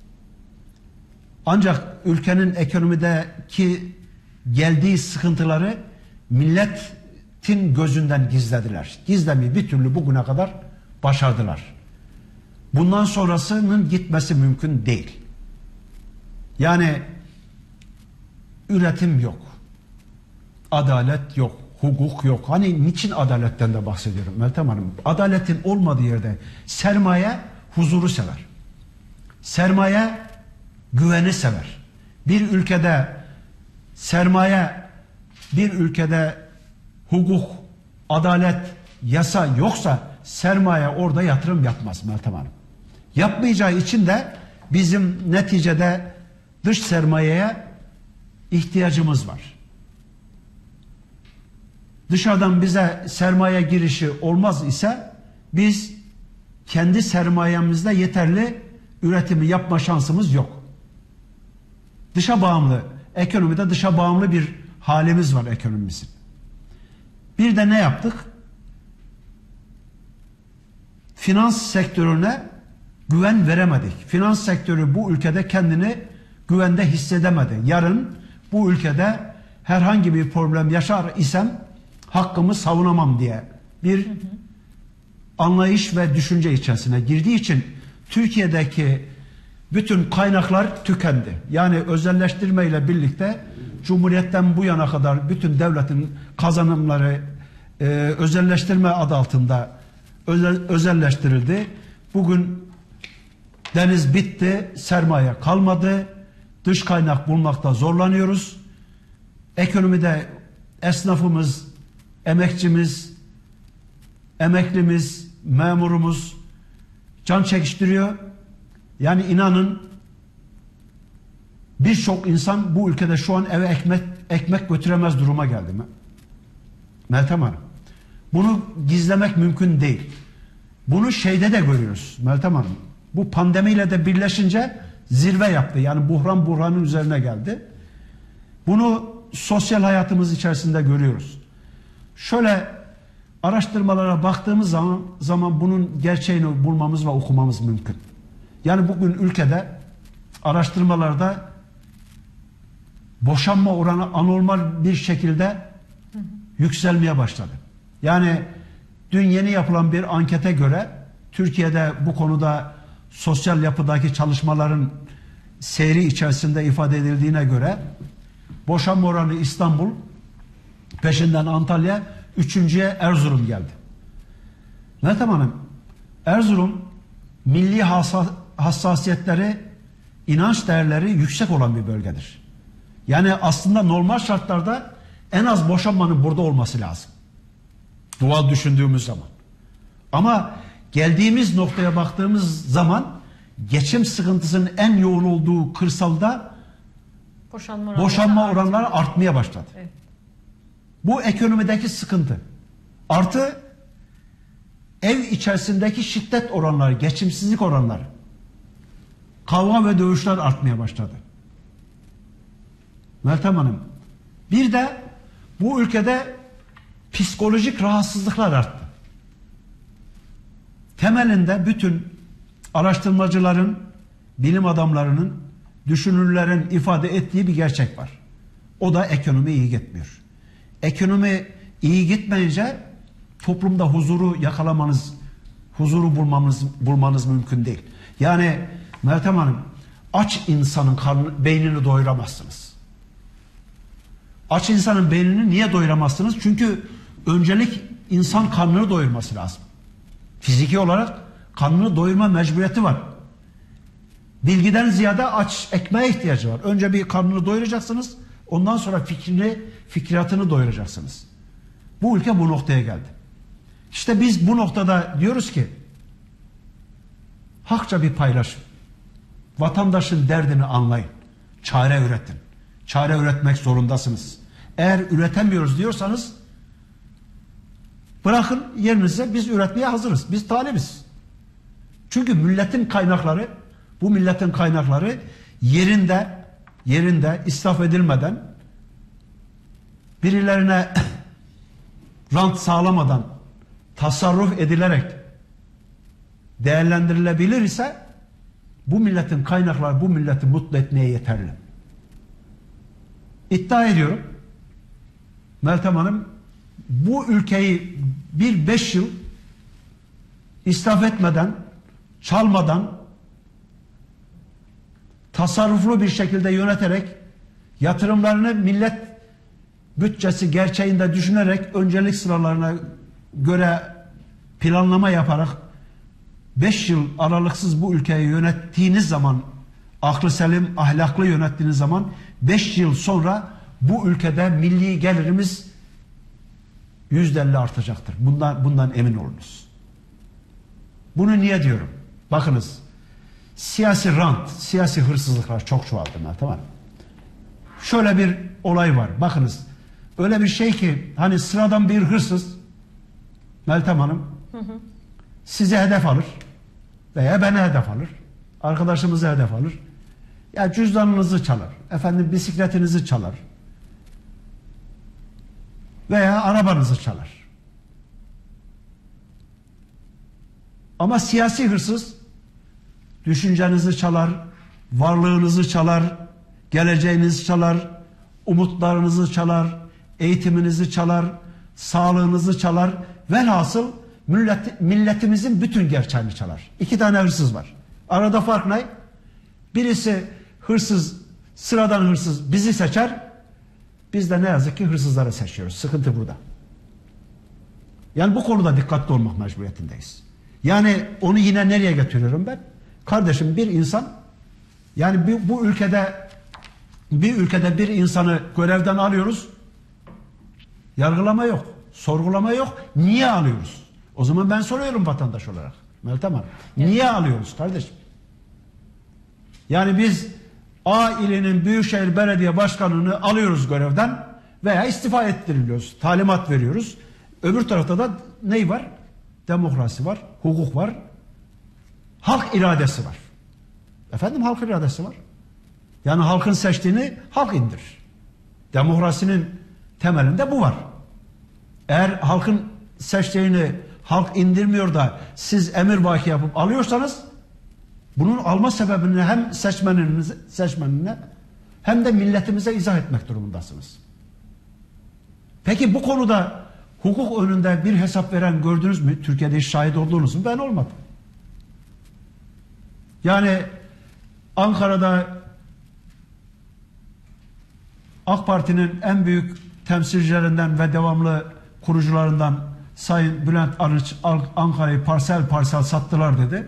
Ancak ülkenin ekonomideki geldiği sıkıntıları milletin gözünden gizlediler. Gizlemeyi bir türlü bugüne kadar başardılar. Bundan sonrasının gitmesi mümkün değil. Yani üretim yok. Adalet yok. Hukuk yok. Hani niçin adaletten de bahsediyorum Meltem Hanım? Adaletin olmadığı yerde sermaye huzuru sever. Sermaye güveni sever. Bir ülkede sermaye, bir ülkede hukuk, adalet, yasa yoksa sermaye orada yatırım yapmaz Meltem Hanım. Yapmayacağı için de bizim neticede dış sermayeye ihtiyacımız var. Dışarıdan bize sermaye girişi olmaz ise biz kendi sermayemizde yeterli üretimi yapma şansımız yok. Dışa bağımlı, ekonomide dışa bağımlı bir halimiz var ekonomimizin. Bir de ne yaptık? Finans sektörüne güven veremedik. Finans sektörü bu ülkede kendini güvende hissedemedi. Yarın bu ülkede herhangi bir problem yaşar isem hakkımı savunamam diye bir anlayış ve düşünce içerisine girdiği için Türkiye'deki bütün kaynaklar tükendi. Yani özelleştirmeyle birlikte Cumhuriyet'ten bu yana kadar bütün devletin kazanımları özelleştirme adı altında özelleştirildi. Bugün deniz bitti, sermaye kalmadı. Dış kaynak bulmakta zorlanıyoruz. Ekonomide esnafımız, emekçimiz, emeklimiz, memurumuz can çekiştiriyor. Yani inanın birçok insan bu ülkede şu an eve ekmek götüremez duruma geldi mi? Meltem Hanım. Bunu gizlemek mümkün değil. Bunu şeyde de görüyoruz Meltem Hanım. Bu pandemiyle de birleşince zirve yaptı. Yani buhranın üzerine geldi. Bunu sosyal hayatımız içerisinde görüyoruz. Şöyle araştırmalara baktığımız zaman bunun gerçeğini bulmamız ve okumamız mümkün. Yani bugün ülkede araştırmalarda boşanma oranı anormal bir şekilde yükselmeye başladı. Yani dün yeni yapılan bir ankete göre Türkiye'de bu konuda sosyal yapıdaki çalışmaların seyri içerisinde ifade edildiğine göre boşanma oranı İstanbul, peşinden Antalya, üçüncüye Erzurum geldi. Meltem Hanım, Erzurum milli hassasiyetleri, inanç değerleri yüksek olan bir bölgedir. Yani aslında normal şartlarda en az boşanmanın burada olması lazım. Doğal düşündüğümüz zaman. Ama geldiğimiz noktaya baktığımız zaman geçim sıkıntısının en yoğun olduğu kırsalda boşanma oranları artmaya başladı. Evet. Bu ekonomideki sıkıntı. Artı ev içerisindeki şiddet oranları, geçimsizlik oranları. Kavga ve dövüşler artmaya başladı. Meltem Hanım, bir de bu ülkede psikolojik rahatsızlıklar arttı. Temelinde bütün araştırmacıların, bilim adamlarının, düşünürlerin ifade ettiği bir gerçek var. O da ekonomi iyi gitmiyor. Ekonomi iyi gitmeyince toplumda huzuru yakalamanız, huzuru bulmanız mümkün değil. Yani Meltem Hanım, aç insanın beynini doyuramazsınız. Aç insanın beynini niye doyuramazsınız? Çünkü öncelik insan karnını doyurması lazım. Fiziki olarak karnını doyurma mecburiyeti var. Bilgiden ziyade aç ekmeğe ihtiyacı var. Önce bir karnını doyuracaksınız, ondan sonra fikriyatını doyuracaksınız. Bu ülke bu noktaya geldi. İşte biz bu noktada diyoruz ki hakça bir paylaşın. Vatandaşın derdini anlayın. Çare üretin. Çare üretmek zorundasınız. Eğer üretemiyoruz diyorsanız bırakın yerinize, biz üretmeye hazırız. Biz talibiz. Çünkü milletin kaynakları, bu milletin kaynakları yerinde israf edilmeden, birilerine rant sağlamadan tasarruf edilerek değerlendirilebilir ise bu milletin kaynakları bu milleti mutlu etmeye yeterli. İddia ediyorum Meltem Hanım, bu ülkeyi 5 yıl israf etmeden, çalmadan, tasarruflu bir şekilde yöneterek, yatırımlarını millet bütçesi gerçeğinde düşünerek, öncelik sıralarına göre planlama yaparak 5 yıl aralıksız bu ülkeyi yönettiğiniz zaman, aklı selim, ahlaklı yönettiğiniz zaman 5 yıl sonra bu ülkede milli gelirimiz %50 artacaktır. Bundan emin olunuz. Bunu niye diyorum? Bakınız, siyasi rant, siyasi hırsızlıklar çok çoğaldı Meltem Hanım. Şöyle bir olay var. Bakınız, öyle bir şey ki hani sıradan bir hırsız Meltem Hanım sizi hedef alır veya beni hedef alır. Arkadaşımızı hedef alır. Ya cüzdanınızı çalar. Efendim bisikletinizi çalar. Veya arabanızı çalar. Ama siyasi hırsız düşüncenizi çalar, varlığınızı çalar, geleceğinizi çalar, umutlarınızı çalar, eğitiminizi çalar, sağlığınızı çalar. Velhasıl milletimizin bütün gerçeğini çalar. 2 tane hırsız var. Arada fark ne? Birisi hırsız, sıradan hırsız bizi seçer. Biz de ne yazık ki hırsızları seçiyoruz. Sıkıntı burada. Yani bu konuda dikkatli olmak mecburiyetindeyiz. Yani onu yine nereye getiriyorum ben? Kardeşim, bir insan, yani bu ülkede bir insanı görevden alıyoruz. Yargılama yok. Sorgulama yok. Niye alıyoruz? O zaman ben soruyorum vatandaş olarak. Meltem Hanım. Niye alıyoruz kardeşim? Yani biz A ilinin Büyükşehir Belediye Başkanı'nı alıyoruz görevden veya istifa ettiriliyoruz. Talimat veriyoruz. Öbür tarafta da ney var? Demokrasi var, hukuk var, halk iradesi var. Efendim, halk iradesi var. Yani halkın seçtiğini halk indirir. Demokrasinin temelinde bu var. Eğer halkın seçtiğini halk indirmiyor da siz emirvaki yapıp alıyorsanız, bunun alma sebebini hem seçmenine hem de milletimize izah etmek durumundasınız. Peki bu konuda hukuk önünde bir hesap veren gördünüz mü? Türkiye'de hiç şahit oldunuz mu? Ben olmadım. Yani Ankara'da AK Parti'nin en büyük temsilcilerinden ve devamlı kurucularından Sayın Bülent Arınç Ankara'yı parsel parsel sattılar dedi.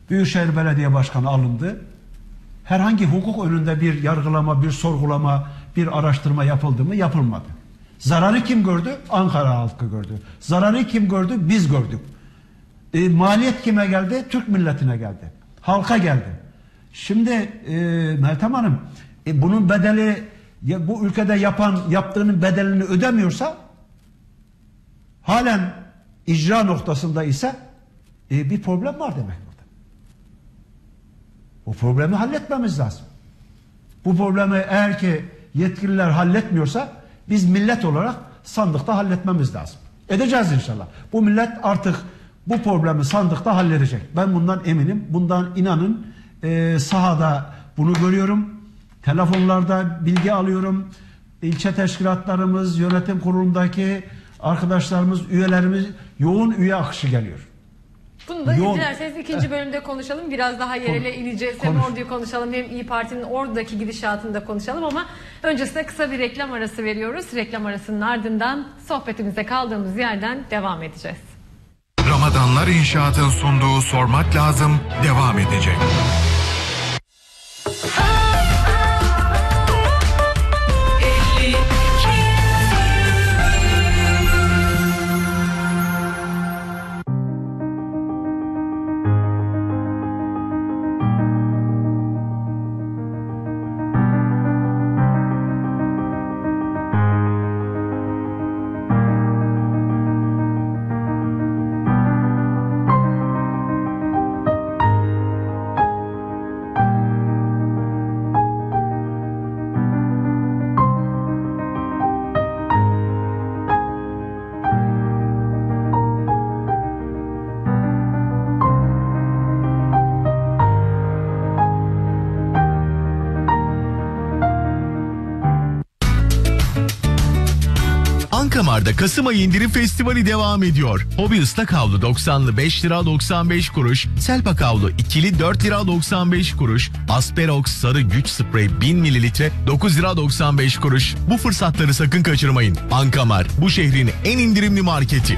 Büyükşehir Belediye Başkanı alındı. Herhangi hukuk önünde bir yargılama, bir sorgulama, bir araştırma yapıldı mı? Yapılmadı. Zararı kim gördü? Ankara halkı gördü. Zararı kim gördü? Biz gördük. Maliyet kime geldi? Türk milletine geldi. Halka geldi. Şimdi Meltem Hanım bunun bedeli, ya bu ülkede yaptığının bedelini ödemiyorsa, halen icra noktasında ise bir problem var demek burada. Bu problemi halletmemiz lazım. Bu problemi eğer ki yetkililer halletmiyorsa biz millet olarak sandıkta halletmemiz lazım. Edeceğiz inşallah. Bu millet artık bu problemi sandıkta halledecek. Ben bundan eminim. Bundan inanın, sahada bunu görüyorum. Telefonlarda bilgi alıyorum. İlçe teşkilatlarımız, yönetim kurulundaki arkadaşlarımız, üyelerimiz, yoğun üye akışı geliyor. Bunu da dilerseniz ikinci bölümde konuşalım. Biraz daha yerele ineceğiz. Hem orduyu konuşalım hem İYİ Parti'nin oradaki gidişatını da konuşalım ama öncesinde kısa bir reklam arası veriyoruz. Reklam arasının ardından sohbetimize kaldığımız yerden devam edeceğiz. Ramadanlar İnşaat'ın sunduğu Sormak Lazım devam edecek. Ankamar'da Kasım ayı indirim festivali devam ediyor. Hobi ıslak havlu 90'lı 5 lira 95 kuruş, Selpak havlu ikili 4 lira 95 kuruş, Asperox sarı güç sprey 1000 mililitre 9 lira 95 kuruş. Bu fırsatları sakın kaçırmayın. Ankamar, bu şehrin en indirimli marketi.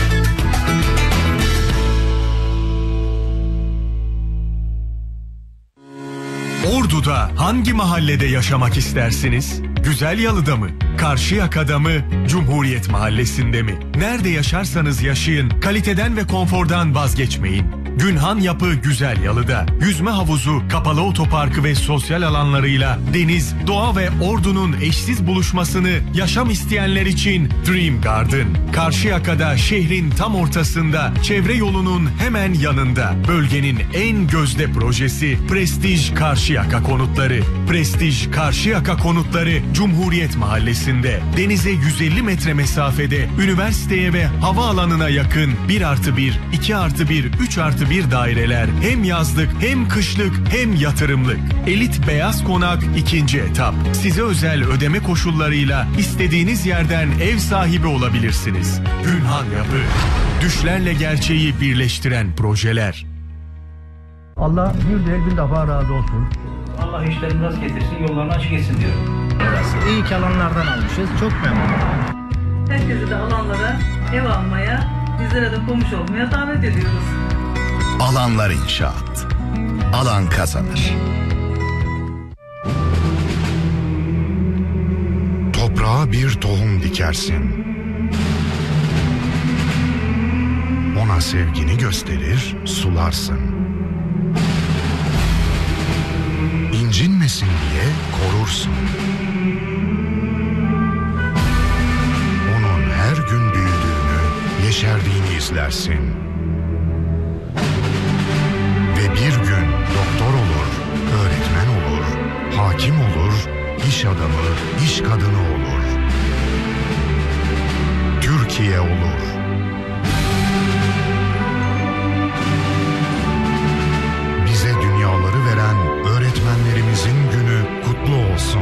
Ordu'da hangi mahallede yaşamak istersiniz? Güzelyalı'da mı? Karşıyaka'da mı? Cumhuriyet Mahallesi'nde mi? Nerede yaşarsanız yaşayın, kaliteden ve konfordan vazgeçmeyin. Günhan Yapı Güzelyalı'da. Yüzme havuzu, kapalı otoparkı ve sosyal alanlarıyla deniz, doğa ve Ordu'nun eşsiz buluşmasını yaşam isteyenler için Dream Garden. Karşıyaka'da şehrin tam ortasında, çevre yolunun hemen yanında. Bölgenin en gözde projesi Prestij Karşıyaka Konutları. Prestij Karşıyaka Konutları Cumhuriyet Mahallesi'nde. Denize 150 metre mesafede, üniversiteye ve havaalanına yakın 1+1, 2+1, 3+1 daireler hem yazlık hem kışlık hem yatırımlık. Elit Beyaz Konak 2. etap. Size özel ödeme koşullarıyla istediğiniz yerden ev sahibi olabilirsiniz. Günhan Yapı. Düşlerle gerçeği birleştiren projeler. Allah bir değil bin defa razı olsun. Allah işlerini rast getirsin, yollarını açık etsin diyorum. İyi ki alanlardan almışız. Çok memnunum. Herkesi de alanlara ev almaya, bizlere de komşu olmaya davet ediyoruz. Alanlar İnşaat. Alan kazanır. Toprağa bir tohum dikersin. Ona sevgini gösterir, sularsın. İncinmesin diye korursun. Onun her gün büyüdüğünü, yeşerdiğini izlersin. Ve bir gün doktor olur, öğretmen olur, hakim olur, iş adamı, iş kadını olur. Türkiye olur. Bize dünyaları veren öğretmenlerimizin günü kutlu olsun.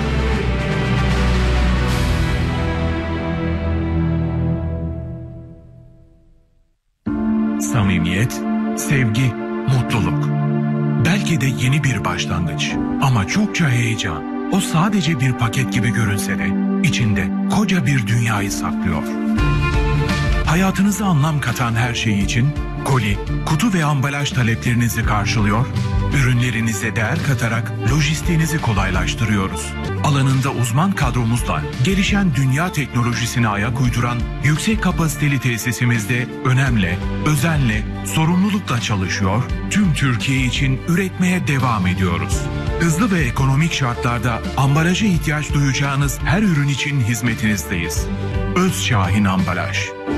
Samimiyet, sevgi, mutluluk. Belki de yeni bir başlangıç ama çokça heyecan. O sadece bir paket gibi görünse de içinde koca bir dünyayı saklıyor. hayatınıza anlam katan her şey için koli, kutu ve ambalaj taleplerinizi karşılıyor, ürünlerinize değer katarak lojistiğinizi kolaylaştırıyoruz. Alanında uzman kadromuzla gelişen dünya teknolojisine ayak uyduran yüksek kapasiteli tesisimizde önemle, özenle, sorumlulukla çalışıyor, tüm Türkiye için üretmeye devam ediyoruz. Hızlı ve ekonomik şartlarda ambalaja ihtiyaç duyacağınız her ürün için hizmetinizdeyiz. Özşahin Ambalaj.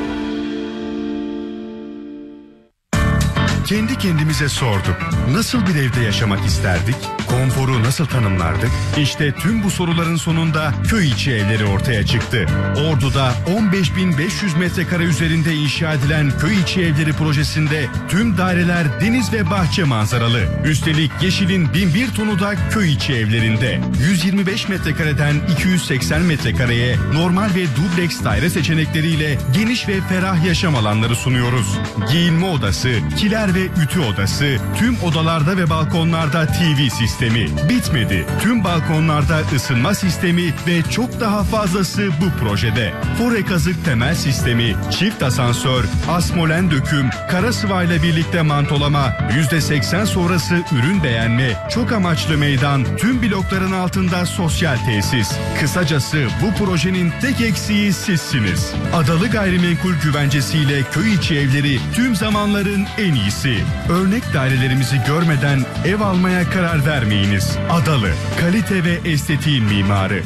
Kendi kendimize sorduk. Nasıl bir evde yaşamak isterdik? Konforu nasıl tanımlardık? İşte tüm bu soruların sonunda köy içi evleri ortaya çıktı. Ordu'da 15.500 metrekare üzerinde inşa edilen köy içi evleri projesinde tüm daireler deniz ve bahçe manzaralı. Üstelik yeşilin 1001 tonu da köy içi evlerinde. 125 metrekareden 280 metrekareye normal ve dubleks daire seçenekleriyle geniş ve ferah yaşam alanları sunuyoruz. Giyinme odası, kiler ve ütü odası, tüm odalarda ve balkonlarda TV sistemi. Bitmedi. Tüm balkonlarda ısınma sistemi ve çok daha fazlası bu projede. Fore kazık temel sistemi, çift asansör, asmolen döküm, kara sıvayla birlikte mantolama, %80 sonrası ürün beğenme, çok amaçlı meydan, tüm blokların altında sosyal tesis. Kısacası bu projenin tek eksiği sizsiniz. Adalı Gayrimenkul güvencesiyle köy içi evleri tüm zamanların en iyisi. Örnek dairelerimizi görmeden ev almaya karar vermeyiniz. Adalı, kalite ve estetiğin mimarı.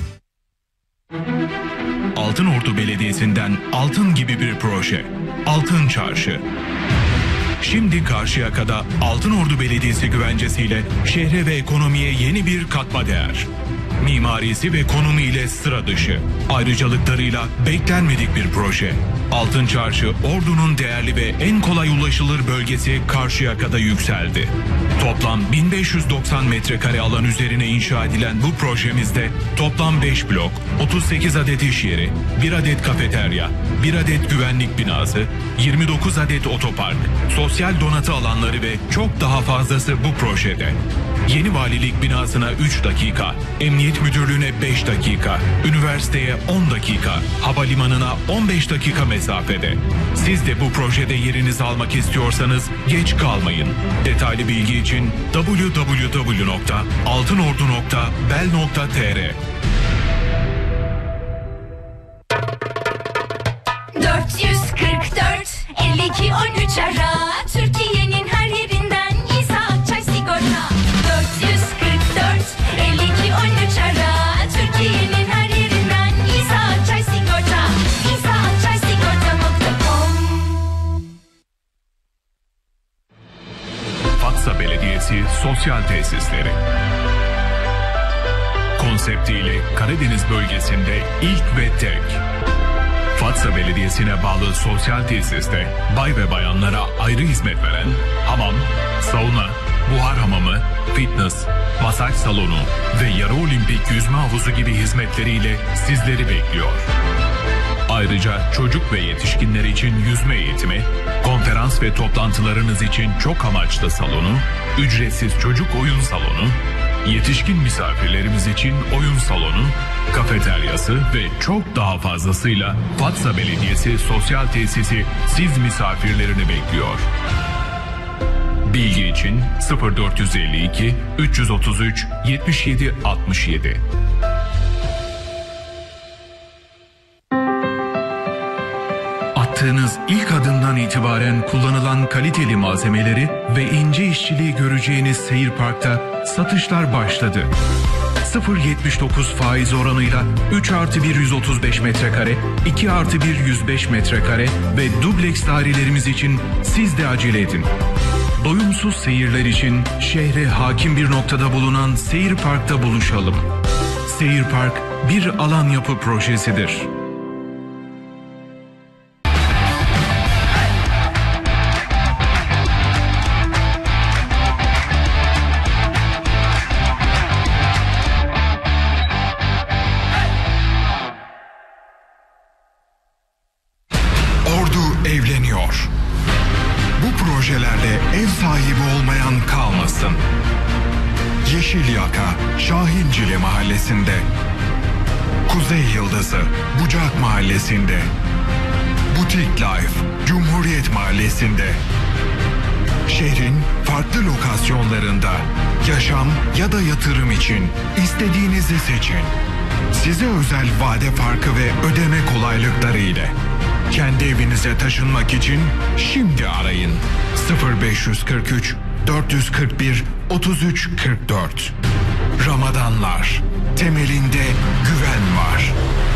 Altınordu Belediyesi'nden altın gibi bir proje. Altın Çarşı. Şimdi Karşıyaka'da Altınordu Belediyesi güvencesiyle şehre ve ekonomiye yeni bir katma değer. Mimarisi ve konumu ile sıra dışı. Ayrıcalıklarıyla beklenmedik bir proje. Altın Çarşı, Ordu'nun değerli ve en kolay ulaşılır bölgesi Karşıyaka'da yükseldi. Toplam 1590 metrekare alan üzerine inşa edilen bu projemizde toplam 5 blok, 38 adet iş yeri, 1 adet kafeterya, 1 adet güvenlik binası, 29 adet otopark, sosyal donatı alanları ve çok daha fazlası bu projede. Yeni valilik binasına 3 dakika, emniyet müdürlüğüne 5 dakika, üniversiteye 10 dakika, havalimanına 15 dakika mesafede. Siz de bu projede yerinizi almak istiyorsanız geç kalmayın. Detaylı bilgi için www.altınordu.bel.tr 444 52 13 ara Türkiye'nin her yerinden İsa Akçay Sigorta. 444 52 13 ara Türkiye'nin her yerinden İsa Akçay Sigorta. İsaakçaysigorta.com. Fatsa Belediyesi Sosyal Tesisleri. Konseptiyle Karadeniz bölgesinde ilk ve tek. Fatsa Belediyesi'ne bağlı sosyal tesiste bay ve bayanlara ayrı hizmet veren hamam, sauna, buhar hamamı, fitness, masaj salonu ve yarı olimpik yüzme havuzu gibi hizmetleriyle sizleri bekliyor. Ayrıca çocuk ve yetişkinler için yüzme eğitimi, konferans ve toplantılarınız için çok amaçlı salonu, ücretsiz çocuk oyun salonu, yetişkin misafirlerimiz için oyun salonu, kafeteryası ve çok daha fazlasıyla Fatsa Belediyesi Sosyal Tesisi siz misafirlerini bekliyor. Bilgi için 0452 333 77 67. Attığınız ilk adımdan itibaren kullanılan kaliteli malzemeleri ve ince işçiliği göreceğiniz Seyir Park'ta satışlar başladı. 0.79 faiz oranıyla 3+1 135 metrekare, 2+1 105 metrekare ve dubleks dairelerimiz için siz de acele edin. Doyumsuz seyirler için şehre hakim bir noktada bulunan Seyir Park'ta buluşalım. Seyir Park bir alan yapı projesidir. Evleniyor. Bu projelerde ev sahibi olmayan kalmasın. Yeşilyaka, Şahincili Mahallesi'nde. Kuzey Yıldızı, Bucak Mahallesi'nde. Butik Life, Cumhuriyet Mahallesi'nde. Şehrin farklı lokasyonlarında yaşam ya da yatırım için istediğinizi seçin. Size özel vade farkı ve ödeme kolaylıkları ile. Kendi evinize taşınmak için şimdi arayın. 0543 441 33 44. Ramadanlar, temelinde güven var.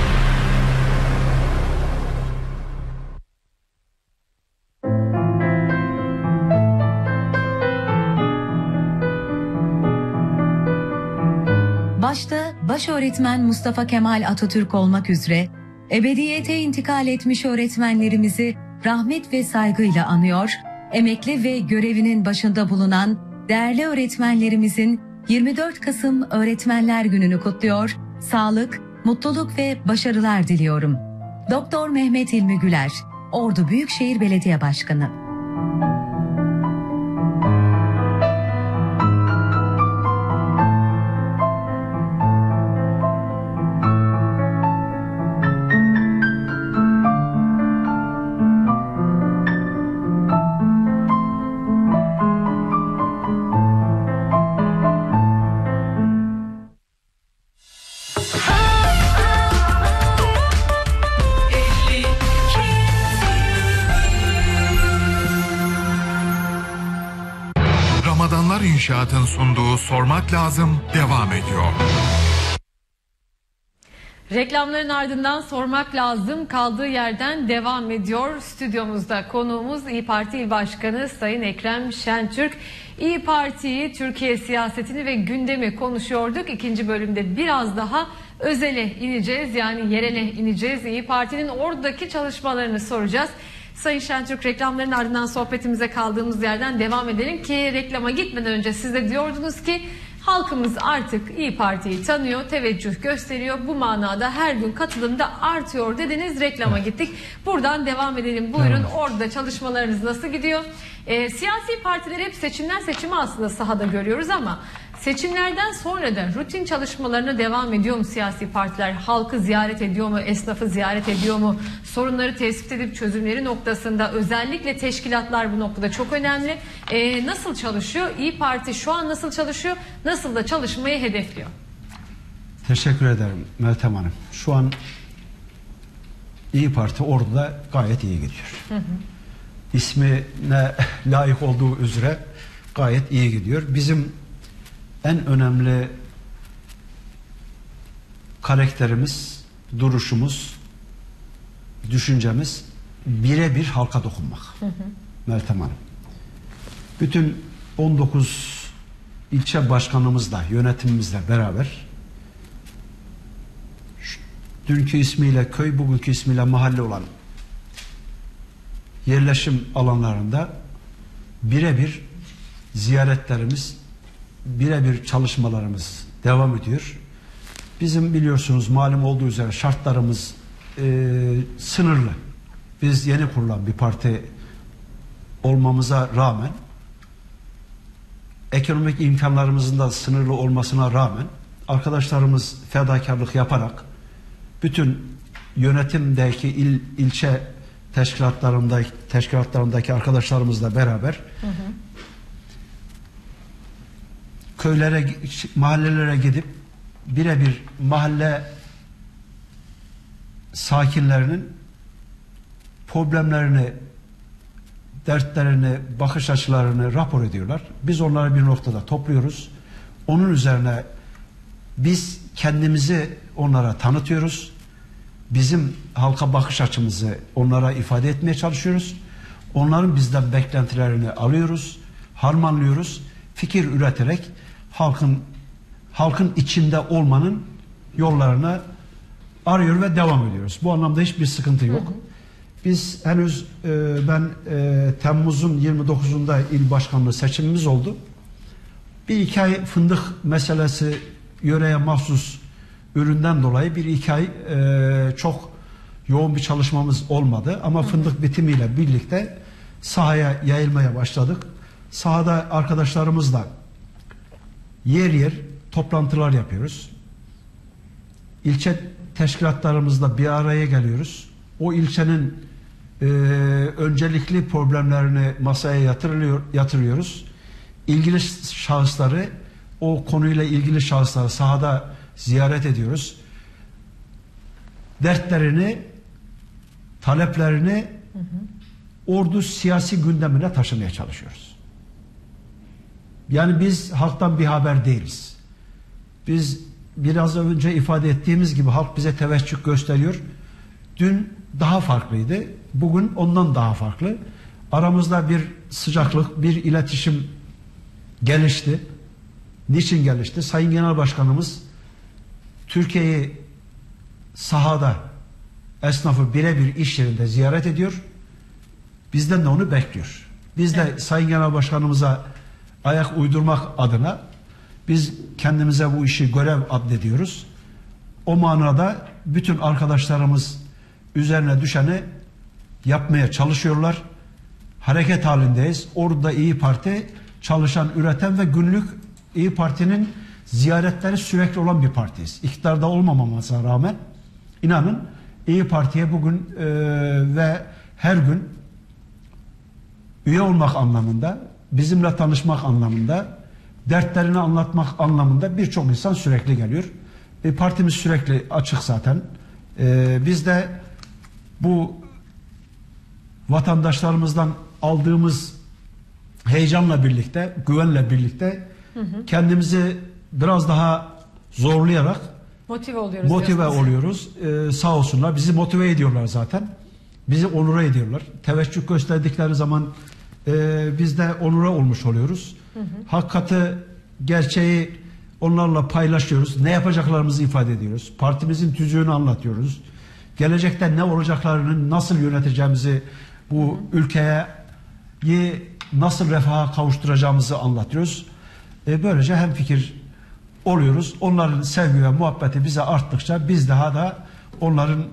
Başta başöğretmen Mustafa Kemal Atatürk olmak üzere ebediyete intikal etmiş öğretmenlerimizi rahmet ve saygıyla anıyor, emekli ve görevinin başında bulunan değerli öğretmenlerimizin 24 Kasım Öğretmenler Günü'nü kutluyor, sağlık, mutluluk ve başarılar diliyorum. Doktor Mehmet İlmi Güler, Ordu Büyükşehir Belediye Başkanı. İnşaat'ın sunduğu Sormak Lazım devam ediyor. Reklamların ardından Sormak Lazım kaldığı yerden devam ediyor. Stüdyomuzda konuğumuz İYİ Parti İl Başkanı Sayın Ekrem Şentürk. İYİ Parti'yi, Türkiye siyasetini ve gündemi konuşuyorduk. İkinci bölümde biraz daha özele ineceğiz, yani yerele ineceğiz. İYİ Parti'nin oradaki çalışmalarını soracağız. Sayın Şentürk, reklamların ardından sohbetimize kaldığımız yerden devam edelim ki reklama gitmeden önce siz de diyordunuz ki halkımız artık İYİ Parti'yi tanıyor, teveccüh gösteriyor. Bu manada her gün katılım da artıyor dediniz, reklama gittik. Buradan devam edelim. Buyurun, orada çalışmalarınız nasıl gidiyor? Siyasi partileri hep seçimden seçime aslında sahada görüyoruz ama seçimlerden sonra da rutin çalışmalarına devam ediyor mu siyasi partiler? Halkı ziyaret ediyor mu? Esnafı ziyaret ediyor mu? Sorunları tespit edip çözümleri noktasında özellikle teşkilatlar bu noktada çok önemli. Nasıl çalışıyor? İYİ Parti şu an nasıl çalışıyor? Nasıl da çalışmayı hedefliyor? Teşekkür ederim Meltem Hanım. Şu an İYİ Parti Ordu'da gayet iyi gidiyor. İsmine layık olduğu üzere gayet iyi gidiyor. Bizim en önemli karakterimiz, duruşumuz, düşüncemiz birebir halka dokunmak. Meltem Hanım. Bütün 19 ilçe başkanımızla, yönetimimizle beraber dünkü ismiyle köy, bugünkü ismiyle mahalle olan yerleşim alanlarında birebir ziyaretlerimiz, birebir çalışmalarımız devam ediyor. Bizim biliyorsunuz malum olduğu üzere şartlarımız sınırlı. Biz yeni kurulan bir parti olmamıza rağmen, ekonomik imkanlarımızın da sınırlı olmasına rağmen arkadaşlarımız fedakarlık yaparak bütün yönetimdeki ilçe teşkilatlarındaki arkadaşlarımızla beraber köylere, mahallelere gidip birebir mahalle sakinlerinin problemlerini, dertlerini, bakış açılarını rapor ediyorlar. Biz onları bir noktada topluyoruz. Onun üzerine biz kendimizi onlara tanıtıyoruz. Bizim halka bakış açımızı onlara ifade etmeye çalışıyoruz. Onların bizden beklentilerini alıyoruz, harmanlıyoruz. Fikir üreterek halkın içinde olmanın yollarını arıyor ve devam ediyoruz. Bu anlamda hiçbir sıkıntı yok. Biz henüz ben Temmuz'un 29'unda il başkanlığı seçimimiz oldu. Bir iki ay fındık meselesi, yöreye mahsus üründen dolayı bir iki ay çok yoğun bir çalışmamız olmadı. Ama fındık bitimiyle birlikte sahaya yayılmaya başladık. Sahada arkadaşlarımızla yer yer toplantılar yapıyoruz. İlçe teşkilatlarımızla bir araya geliyoruz. O ilçenin öncelikli problemlerini masaya yatırıyoruz. İlgili şahısları, o konuyla ilgili şahısları sahada ziyaret ediyoruz. Dertlerini, taleplerini ordu siyasi gündemine taşımaya çalışıyoruz. Yani biz halktan bir haber değiliz. Biz biraz önce ifade ettiğimiz gibi halk bize teveccüh gösteriyor. Dün daha farklıydı. Bugün ondan daha farklı. Aramızda bir sıcaklık, bir iletişim gelişti. Niçin gelişti? Sayın Genel Başkanımız Türkiye'yi sahada, esnafı birebir iş yerinde ziyaret ediyor. Bizden de onu bekliyor. Biz de Sayın Genel Başkanımıza ayak uydurmak adına biz kendimize bu işi görev addediyoruz. O manada bütün arkadaşlarımız üzerine düşeni yapmaya çalışıyorlar. Hareket halindeyiz. Orada İyi Parti çalışan, üreten ve günlük İyi Parti'nin ziyaretleri sürekli olan bir partiyiz. İktidarda olmamamıza rağmen inanın İyi Parti'ye bugün ve her gün üye olmak anlamında, bizimle tanışmak anlamında, dertlerini anlatmak anlamında birçok insan sürekli geliyor. Partimiz sürekli açık zaten. Biz de bu vatandaşlarımızdan aldığımız heyecanla birlikte, güvenle birlikte kendimizi biraz daha zorlayarak motive oluyoruz. Sağ olsunlar. Bizi motive ediyorlar zaten. Bizi onura ediyorlar. Teveccüh gösterdikleri zaman biz de onura olmuş oluyoruz. Hakikati, gerçeği onlarla paylaşıyoruz. Ne yapacaklarımızı ifade ediyoruz. Partimizin tüzüğünü anlatıyoruz. Gelecekte ne olacaklarını, nasıl yöneteceğimizi, bu ülkeye nasıl refaha kavuşturacağımızı anlatıyoruz. Böylece hemfikir oluyoruz. Onların sevgi ve muhabbeti bize arttıkça biz daha da onların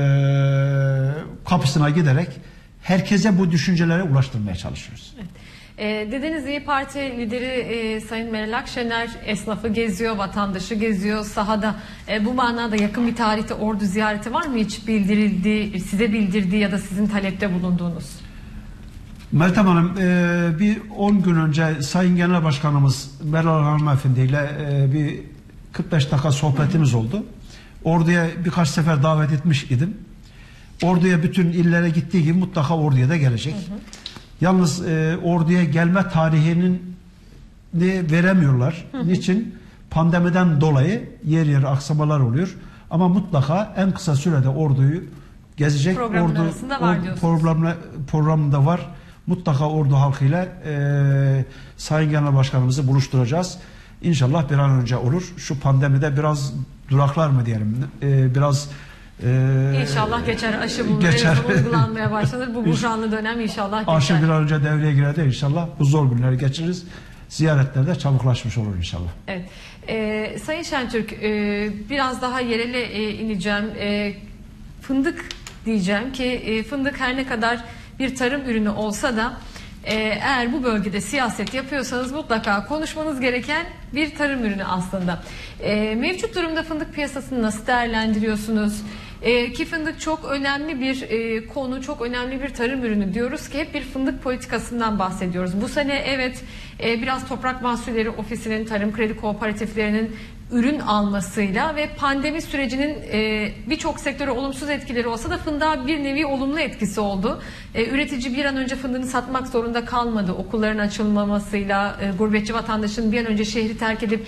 kapısına giderek herkese bu düşüncelere ulaştırmaya çalışıyoruz. Evet. Dedeniz İyi Parti lideri Sayın Meral Akşener esnafı geziyor, vatandaşı geziyor sahada. Bu manada yakın bir tarihte ordu ziyareti var mı hiç bildirildi, size bildirdiği ya da sizin talepte bulunduğunuz? Meltem Hanım, bir 10 gün önce Sayın Genel Başkanımız Meral Hanımefendi ile bir 45 dakika sohbetimiz oldu. Orduya birkaç sefer davet etmiş idim. Orduya bütün illere gittiği gibi mutlaka orduya da gelecek. Yalnız orduya gelme tarihini veremiyorlar. Niçin? Pandemiden dolayı yer yer aksamalar oluyor. Ama mutlaka en kısa sürede orduyu gezecek. Programında var. Mutlaka ordu halkıyla Sayın Genel Başkanımızı buluşturacağız. İnşallah bir an önce olur. Şu pandemide biraz duraklar mı diyelim? Biraz İnşallah geçer, aşı bulunur, uygulanmaya başlanır. Bu buhranlı dönem inşallah geçer. Aşı bir an önce devreye girer de inşallah bu zor günleri geçiririz. Ziyaretler de çabuklaşmış olur inşallah. Evet. Sayın Şentürk, biraz daha yerele ineceğim. Fındık diyeceğim ki fındık her ne kadar bir tarım ürünü olsa da eğer bu bölgede siyaset yapıyorsanız mutlaka konuşmanız gereken bir tarım ürünü aslında. Mevcut durumda fındık piyasasını nasıl değerlendiriyorsunuz? Ki fındık çok önemli bir konu, çok önemli bir tarım ürünü diyoruz ki hep bir fındık politikasından bahsediyoruz. Bu sene evet biraz Toprak Mahsulleri Ofisi'nin, tarım kredi kooperatiflerinin ürün almasıyla ve pandemi sürecinin birçok sektöre olumsuz etkileri olsa da fındığa bir nevi olumlu etkisi oldu. Üretici bir an önce fındığını satmak zorunda kalmadı. Okulların açılmamasıyla, gurbetçi vatandaşın bir an önce şehri terk edip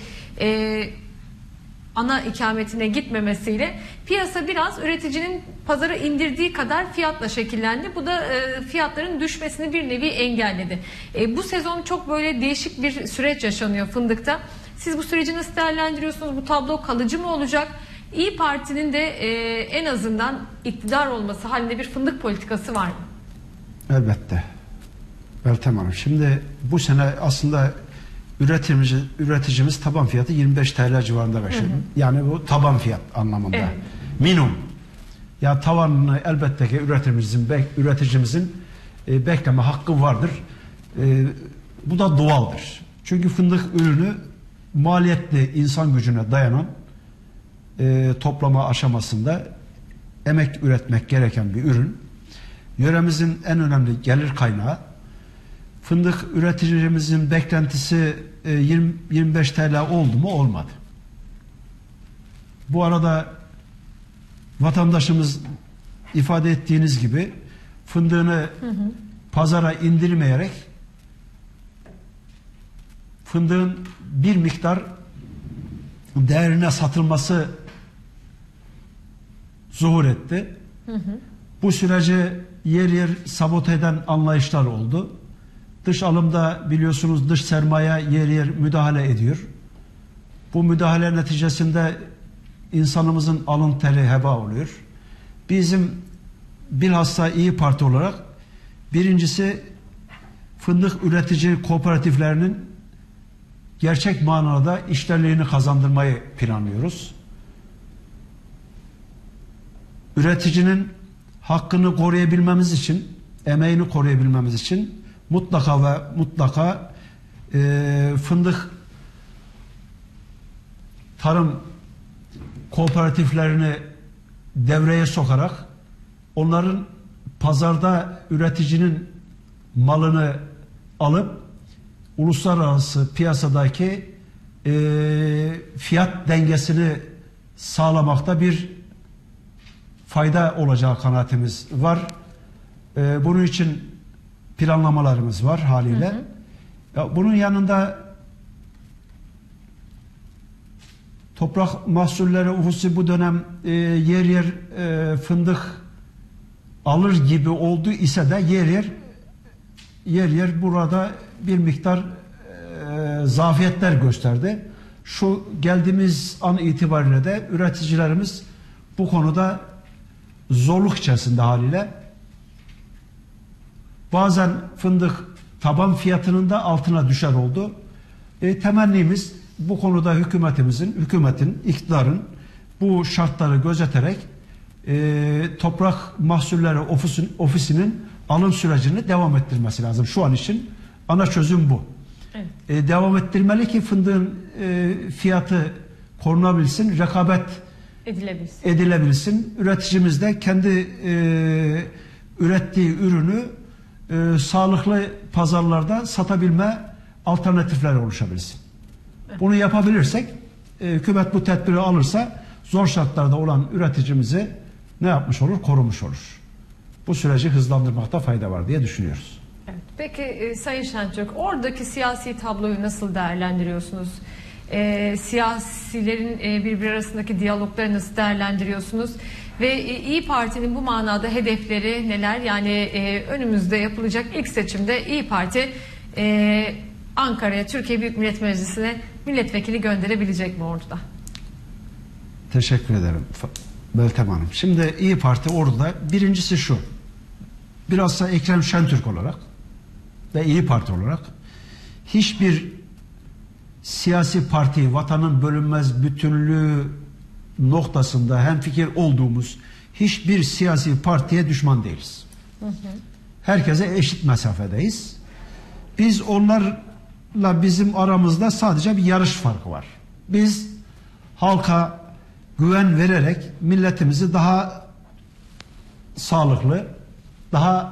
ana ikametine gitmemesiyle piyasa biraz üreticinin pazara indirdiği kadar fiyatla şekillendi. Bu da fiyatların düşmesini bir nevi engelledi. Bu sezon çok böyle değişik bir süreç yaşanıyor fındıkta. Siz bu süreci nasıl değerlendiriyorsunuz? Bu tablo kalıcı mı olacak? İyi Parti'nin de en azından iktidar olması halinde bir fındık politikası var mı? Elbette. Meltem Hanım, şimdi bu sene aslında üreticimiz taban fiyatı 25 TL civarında başladı. Yani bu taban fiyat anlamında. Evet. Minimum. Ya tavanını elbette ki üreticimizin bekleme hakkı vardır. Bu da doğaldır. Çünkü fındık ürünü maliyetli, insan gücüne dayanan toplama aşamasında emek üretmek gereken bir ürün. yöremizin en önemli gelir kaynağı. Fındık üreticimizin beklentisi 20-25 TL oldu mu? Olmadı. Bu arada vatandaşımız ifade ettiğiniz gibi fındığını pazara indirmeyerek fındığın bir miktar değerine satılması zuhur etti. Bu süreci yer yer sabote eden anlayışlar oldu. Dış alımda biliyorsunuz dış sermaye yer yer müdahale ediyor. Bu müdahale neticesinde insanımızın alın teri heba oluyor. Bizim bilhassa İYİ Parti olarak birincisi fındık üretici kooperatiflerinin gerçek manada işlerliğini kazandırmayı planlıyoruz. Üreticinin hakkını koruyabilmemiz için, emeğini koruyabilmemiz için mutlaka ve mutlaka fındık tarım kooperatiflerini devreye sokarak onların pazarda üreticinin malını alıp uluslararası piyasadaki fiyat dengesini sağlamakta bir fayda olacağı kanaatimiz var. Bunun için planlamalarımız var haliyle. Ya bunun yanında toprak mahsulleri hususi bu dönem yer yer fındık alır gibi oldu ise de yer yer burada bir miktar zafiyetler gösterdi. Şu geldiğimiz an itibariyle de üreticilerimiz bu konuda zorluk içerisinde haliyle. Bazen fındık taban fiyatının da altına düşer oldu. Temennimiz bu konuda hükümetin, iktidarın bu şartları gözeterek toprak mahsulleri ofisinin alım sürecini devam ettirmesi lazım. Şu an için ana çözüm bu. Evet. Devam ettirmeli ki fındığın fiyatı korunabilsin, rekabet edilebilsin. Üreticimiz de kendi ürettiği ürünü sağlıklı pazarlarda satabilme alternatifleri oluşabilsin. Evet. Bunu yapabilirsek, hükümet bu tedbiri alırsa zor şartlarda olan üreticimizi ne yapmış olur? Korumuş olur. Bu süreci hızlandırmakta fayda var diye düşünüyoruz. Evet. Peki Sayın Şentürk, oradaki siyasi tabloyu nasıl değerlendiriyorsunuz? Siyasilerin birbiri arasındaki diyalogları nasıl değerlendiriyorsunuz? Ve İYİ Parti'nin bu manada hedefleri neler? Yani önümüzde yapılacak ilk seçimde İYİ Parti Ankara'ya, Türkiye Büyük Millet Meclisi'ne milletvekili gönderebilecek mi Ordu'da? Teşekkür ederim Meltem Hanım. Şimdi İYİ Parti Ordu'da birincisi şu. Bilhassa Ekrem Şentürk olarak ve İYİ Parti olarak hiçbir siyasi parti, vatanın bölünmez bütünlüğü noktasında hemfikir olduğumuz hiçbir siyasi partiye düşman değiliz. Herkese eşit mesafedeyiz. Biz onlarla bizim aramızda sadece bir yarış farkı var. Biz halka güven vererek milletimizi daha sağlıklı, daha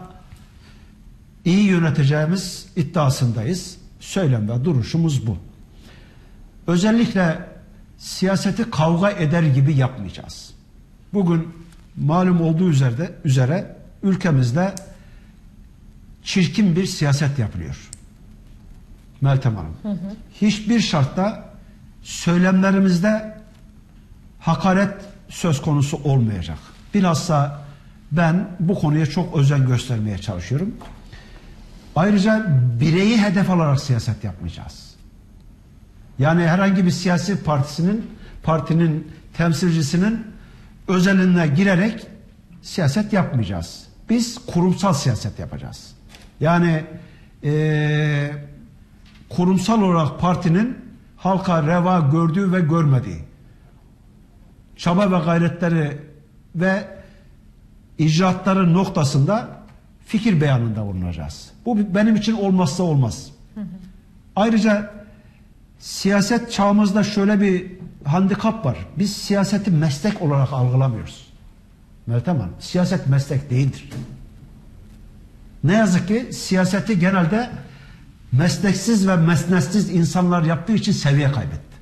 iyi yöneteceğimiz iddiasındayız. Söylem ve duruşumuz bu. Özellikle siyaseti kavga eder gibi yapmayacağız. Bugün malum olduğu üzere ülkemizde çirkin bir siyaset yapılıyor. Meltem Hanım. Hiçbir şartta söylemlerimizde hakaret söz konusu olmayacak. Bilhassa ben bu konuya çok özen göstermeye çalışıyorum. Ayrıca bireyi hedef alarak siyaset yapmayacağız. Yani herhangi bir siyasi partinin temsilcisinin özeline girerek siyaset yapmayacağız. Biz kurumsal siyaset yapacağız. Yani kurumsal olarak partinin halka reva gördüğü ve görmediği çaba ve gayretleri ve icraatları noktasında fikir beyanında bulunacağız. Bu benim için olmazsa olmaz. Ayrıca siyaset çağımızda şöyle bir handikap var. Biz siyaseti meslek olarak algılamıyoruz. Meltem Hanım, siyaset meslek değildir. Ne yazık ki siyaseti genelde mesleksiz ve mesnetsiz insanlar yaptığı için seviye kaybetti.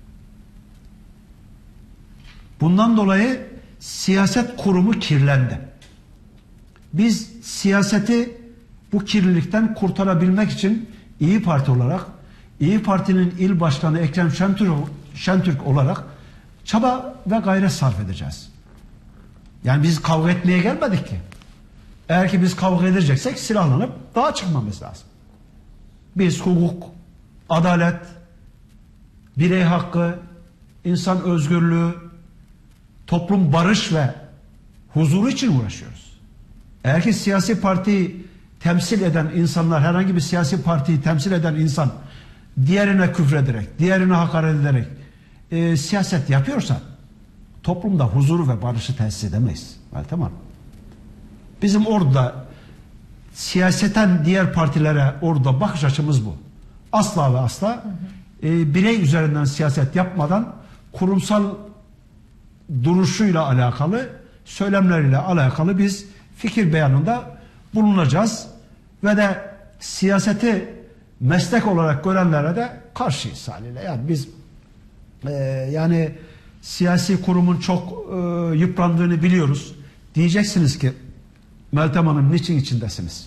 Bundan dolayı siyaset kurumu kirlendi. Biz siyaseti bu kirlilikten kurtarabilmek için İYİ Parti olarak, İYİ Parti'nin il başkanı Ekrem Şentürk olarak çaba ve gayret sarf edeceğiz. Yani biz kavga etmeye gelmedik ki. Eğer ki biz kavga edeceksek silahlanıp dağa çıkmamız lazım. Biz hukuk, adalet, birey hakkı, insan özgürlüğü, toplum barış ve huzuru için uğraşıyoruz. Eğer ki siyasi partiyi temsil eden insanlar, herhangi bir siyasi partiyi temsil eden insan diğerine küfrederek, diğerine hakaret ederek siyaset yapıyorsa toplumda huzuru ve barışı tesis edemeyiz. Meltem Hanım. Bizim orada siyaseten diğer partilere orada bakış açımız bu. Asla ve asla birey üzerinden siyaset yapmadan kurumsal duruşuyla alakalı, söylemleriyle alakalı biz fikir beyanında bulunacağız ve de siyaseti meslek olarak görenlere de karşıyız haliyle. Yani biz yani siyasi kurumun çok yıprandığını biliyoruz. Diyeceksiniz ki Meltem Hanım niçin içindesiniz?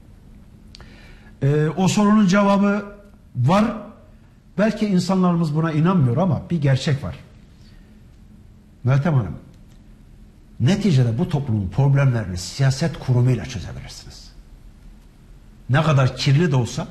O sorunun cevabı var. Belki insanlarımız buna inanmıyor ama bir gerçek var. Meltem Hanım, neticede bu toplumun problemlerini siyaset kurumuyla çözebilirsiniz. Ne kadar kirli de olsa,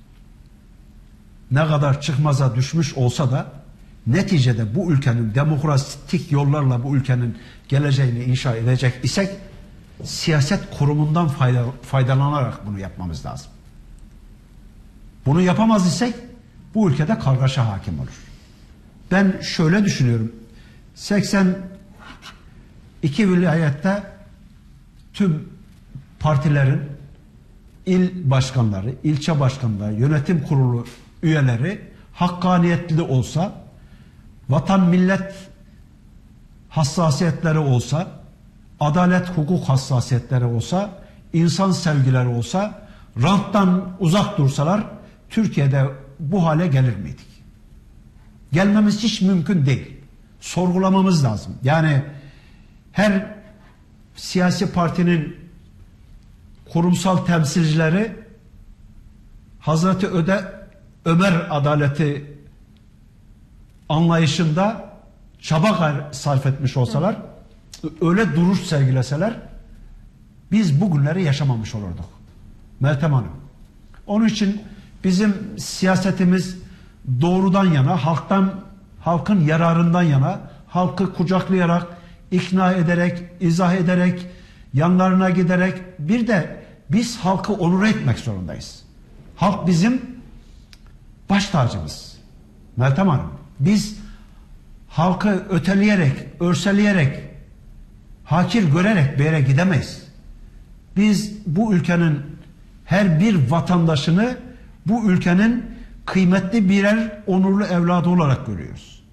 ne kadar çıkmaza düşmüş olsa da neticede bu ülkenin demokratik yollarla bu ülkenin geleceğini inşa edecek isek siyaset kurumundan faydalanarak bunu yapmamız lazım. Bunu yapamaz isek bu ülkede kargaşa hakim olur. Ben şöyle düşünüyorum. 82 vilayette tüm partilerin il başkanları, ilçe başkanları, yönetim kurulu üyeleri hakkaniyetli olsa, vatan millet hassasiyetleri olsa, adalet hukuk hassasiyetleri olsa, insan sevgileri olsa, ranttan uzak dursalar Türkiye'de bu hale gelir miydik? Gelmemiz hiç mümkün değil. Sorgulamamız lazım. Yani her siyasi partinin kurumsal temsilcileri Hazreti Ömer adaleti anlayışında çaba sarf etmiş olsalar, öyle duruş sergileseler biz bugünleri yaşamamış olurduk. Meltem Hanım. Onun için bizim siyasetimiz doğrudan yana, halkın yararından yana, halkı kucaklayarak, ikna ederek, izah ederek, yanlarına giderek, bir de biz halkı onur etmek zorundayız. Halk bizim baş tacımız. Meltem Hanım, biz halkı öteleyerek, örseleyerek, hakir görerek bir yere gidemeyiz. Biz bu ülkenin her bir vatandaşını bu ülkenin kıymetli birer onurlu evladı olarak görüyoruz.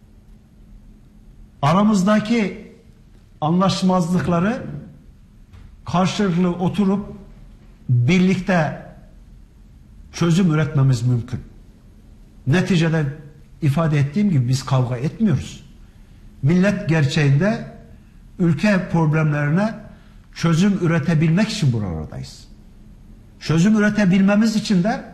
Aramızdaki anlaşmazlıkları karşılıklı oturup birlikte çözüm üretmemiz mümkün. Neticede ifade ettiğim gibi biz kavga etmiyoruz. Millet gerçeğinde ülke problemlerine çözüm üretebilmek için buradayız. Çözüm üretebilmemiz için de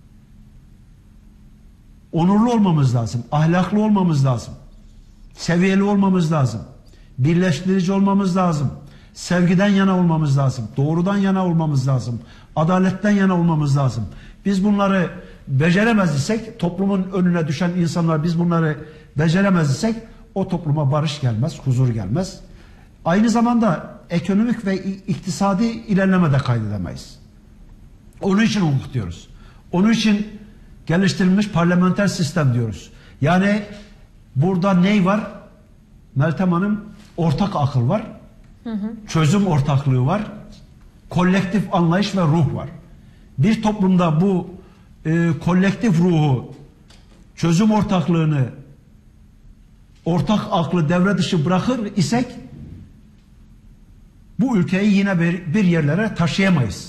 onurlu olmamız lazım, ahlaklı olmamız lazım, seviyeli olmamız lazım, birleştirici olmamız lazım, sevgiden yana olmamız lazım, doğrudan yana olmamız lazım, adaletten yana olmamız lazım. Biz bunları beceremez isek, toplumun önüne düşen insanlar biz bunları beceremez isek o topluma barış gelmez, huzur gelmez. Aynı zamanda ekonomik ve iktisadi ilerleme de kaydedemeyiz. Onun için hukuk diyoruz. Onun için geliştirilmiş parlamenter sistem diyoruz. Yani burada ney var? Meltem Hanım, ortak akıl var. Çözüm ortaklığı var. Kolektif anlayış ve ruh var. Bir toplumda bu kolektif ruhu, çözüm ortaklığını, ortak aklı devre dışı bırakır isek bu ülkeyi yine bir yerlere taşıyamayız.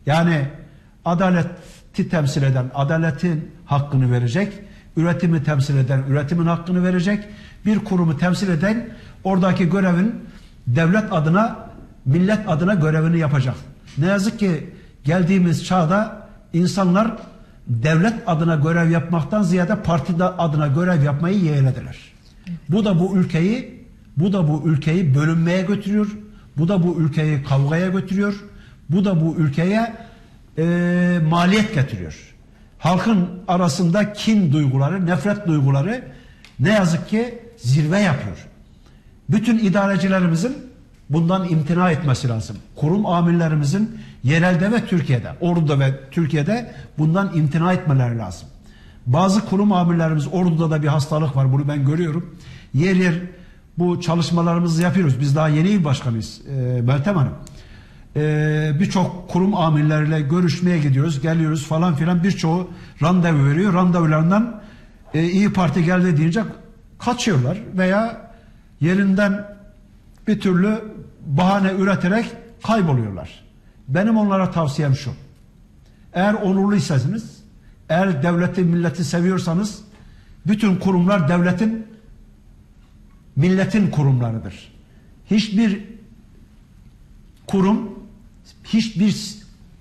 Yani adaleti temsil eden adaletin hakkını verecek, üretimi temsil eden üretimin hakkını verecek, bir kurumu temsil eden oradaki görevin devlet adına, millet adına görevini yapacak. Ne yazık ki geldiğimiz çağda insanlar devlet adına görev yapmaktan ziyade parti adına görev yapmayı yeğlediler. Bu da bu ülkeyi bölünmeye götürüyor. Bu da bu ülkeyi kavgaya götürüyor. Bu da bu ülkeye maliyet getiriyor. Halkın arasında kin duyguları, nefret duyguları ne yazık ki zirve yapıyor. Bütün idarecilerimizin bundan imtina etmesi lazım. Kurum amirlerimizin yerelde ve Türkiye'de, Ordu'da ve Türkiye'de bundan imtina etmeleri lazım. Bazı kurum amirlerimiz, Ordu'da da bir hastalık var, bunu ben görüyorum. Yer yer bu çalışmalarımızı yapıyoruz. Biz daha yeni il başkanıyız Meltem Hanım. Birçok kurum amirleriyle görüşmeye gidiyoruz, geliyoruz falan filan, birçoğu randevu veriyor. Randevularından İyi Parti geldi deyince kaçıyorlar veya yerinden bir türlü bahane üreterek kayboluyorlar. Benim onlara tavsiyem şu: eğer onurluysanız, eğer devleti, milleti seviyorsanız, bütün kurumlar devletin, milletin kurumlarıdır. Hiçbir kurum, hiçbir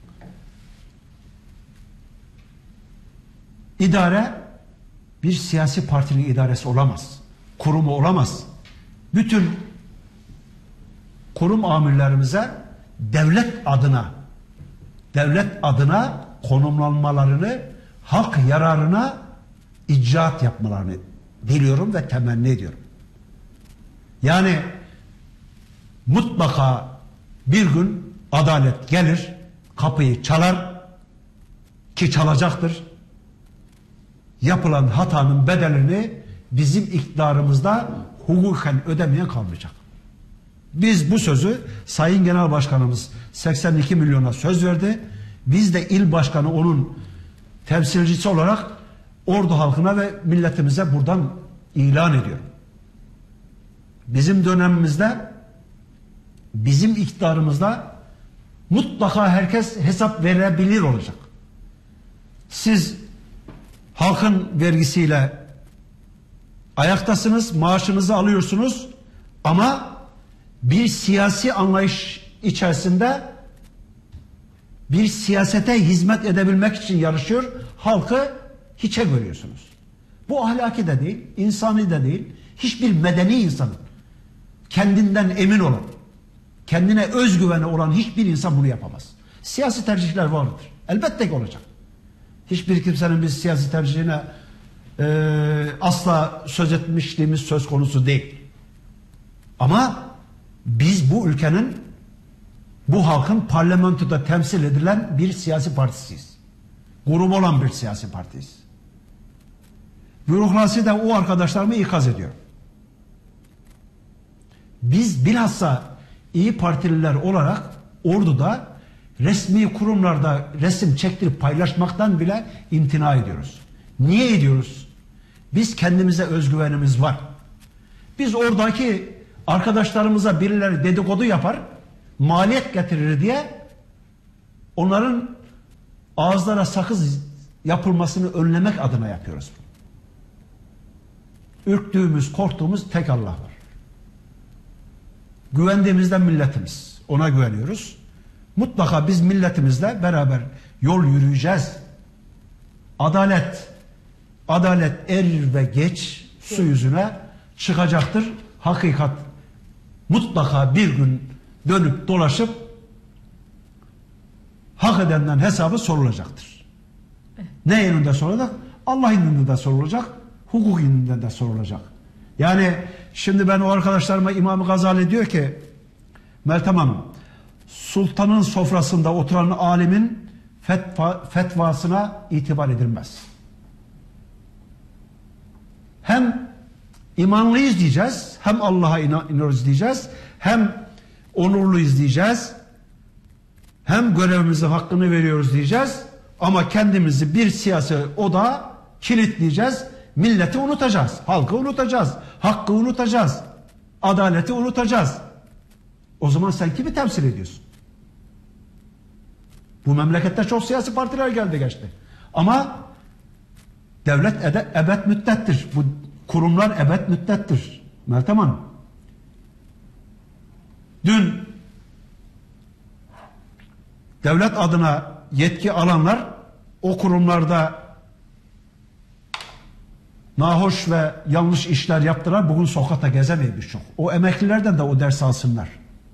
idare bir siyasi partinin idaresi olamaz. Kurumu olamaz. Bütün kurum amirlerimize devlet adına konumlanmalarını, halk yararına icraat yapmalarını diliyorum ve temenni ediyorum. Yani mutlaka bir gün adalet gelir, kapıyı çalar ki çalacaktır. Yapılan hatanın bedelini bizim iktidarımızda hukuken ödemeye kalmayacak. Biz bu sözü, Sayın Genel Başkanımız 82 milyona söz verdi. Biz de il başkanı, onun temsilcisi olarak Ordu halkına ve milletimize buradan ilan ediyorum. Bizim dönemimizde, bizim iktidarımızda mutlaka herkes hesap verebilir olacak. Siz halkın vergisiyle ayaktasınız, maaşınızı alıyorsunuz ama bir siyasi anlayış içerisinde bir siyasete hizmet edebilmek için yarışıyor, halkı hiçe görüyorsunuz. Bu ahlaki de değil, insani de değil, hiçbir medeni insanın, kendinden emin olan, kendine özgüveni olan hiçbir insan bunu yapamaz. Siyasi tercihler vardır. Elbette ki olacak. Hiçbir kimsenin biz siyasi tercihine asla söz etmişliğimiz söz konusu değil. Ama biz bu ülkenin, bu halkın parlamentoda temsil edilen bir siyasi partisiyiz. Grubu olan bir siyasi partiyiz. Bürokrasi de o arkadaşlarımı ikaz ediyor. Biz bilhassa İyi Partililer olarak Ordu'da resmi kurumlarda resim çektirip paylaşmaktan bile imtina ediyoruz. Niye ediyoruz? Biz kendimize özgüvenimiz var. Biz oradaki arkadaşlarımıza birileri dedikodu yapar, maliyet getirir diye onların ağızlara sakız yapılmasını önlemek adına yapıyoruz. Ürktüğümüz, korktuğumuz tek Allah var. Güvendiğimizden milletimiz. Ona güveniyoruz. Mutlaka biz milletimizle beraber yol yürüyeceğiz. Adalet er ve geç su yüzüne çıkacaktır. Hakikat mutlaka bir gün dönüp dolaşıp hak edenden hesabı sorulacaktır. Ne yönünde sorulacak? Allah indinde sorulacak, hukuk indinde de sorulacak. Yani şimdi ben o arkadaşlarıma İmam Gazali diyor ki, Meltem Hanım, sultanın sofrasında oturan alimin fetvasına itibar edilmez. Hem imanlıyız diyeceğiz, hem Allah'a inanıyoruz diyeceğiz, hem onurluyuz diyeceğiz, hem görevimizin hakkını veriyoruz diyeceğiz, ama kendimizi bir siyasi odağa kilitleyeceğiz, milleti unutacağız, halkı unutacağız, hakkı unutacağız, adaleti unutacağız. O zaman sen kimi temsil ediyorsun? Bu memlekette çok siyasi partiler geldi geçti. Ama devlet ebed müddettir. Bu kurumlar ebed müddettir. Meltem Hanım. Dün devlet adına yetki alanlar o kurumlarda nahoş ve yanlış işler yaptılar. Bugün sokakta gezemeyi birçok. O emeklilerden de o ders alsınlar.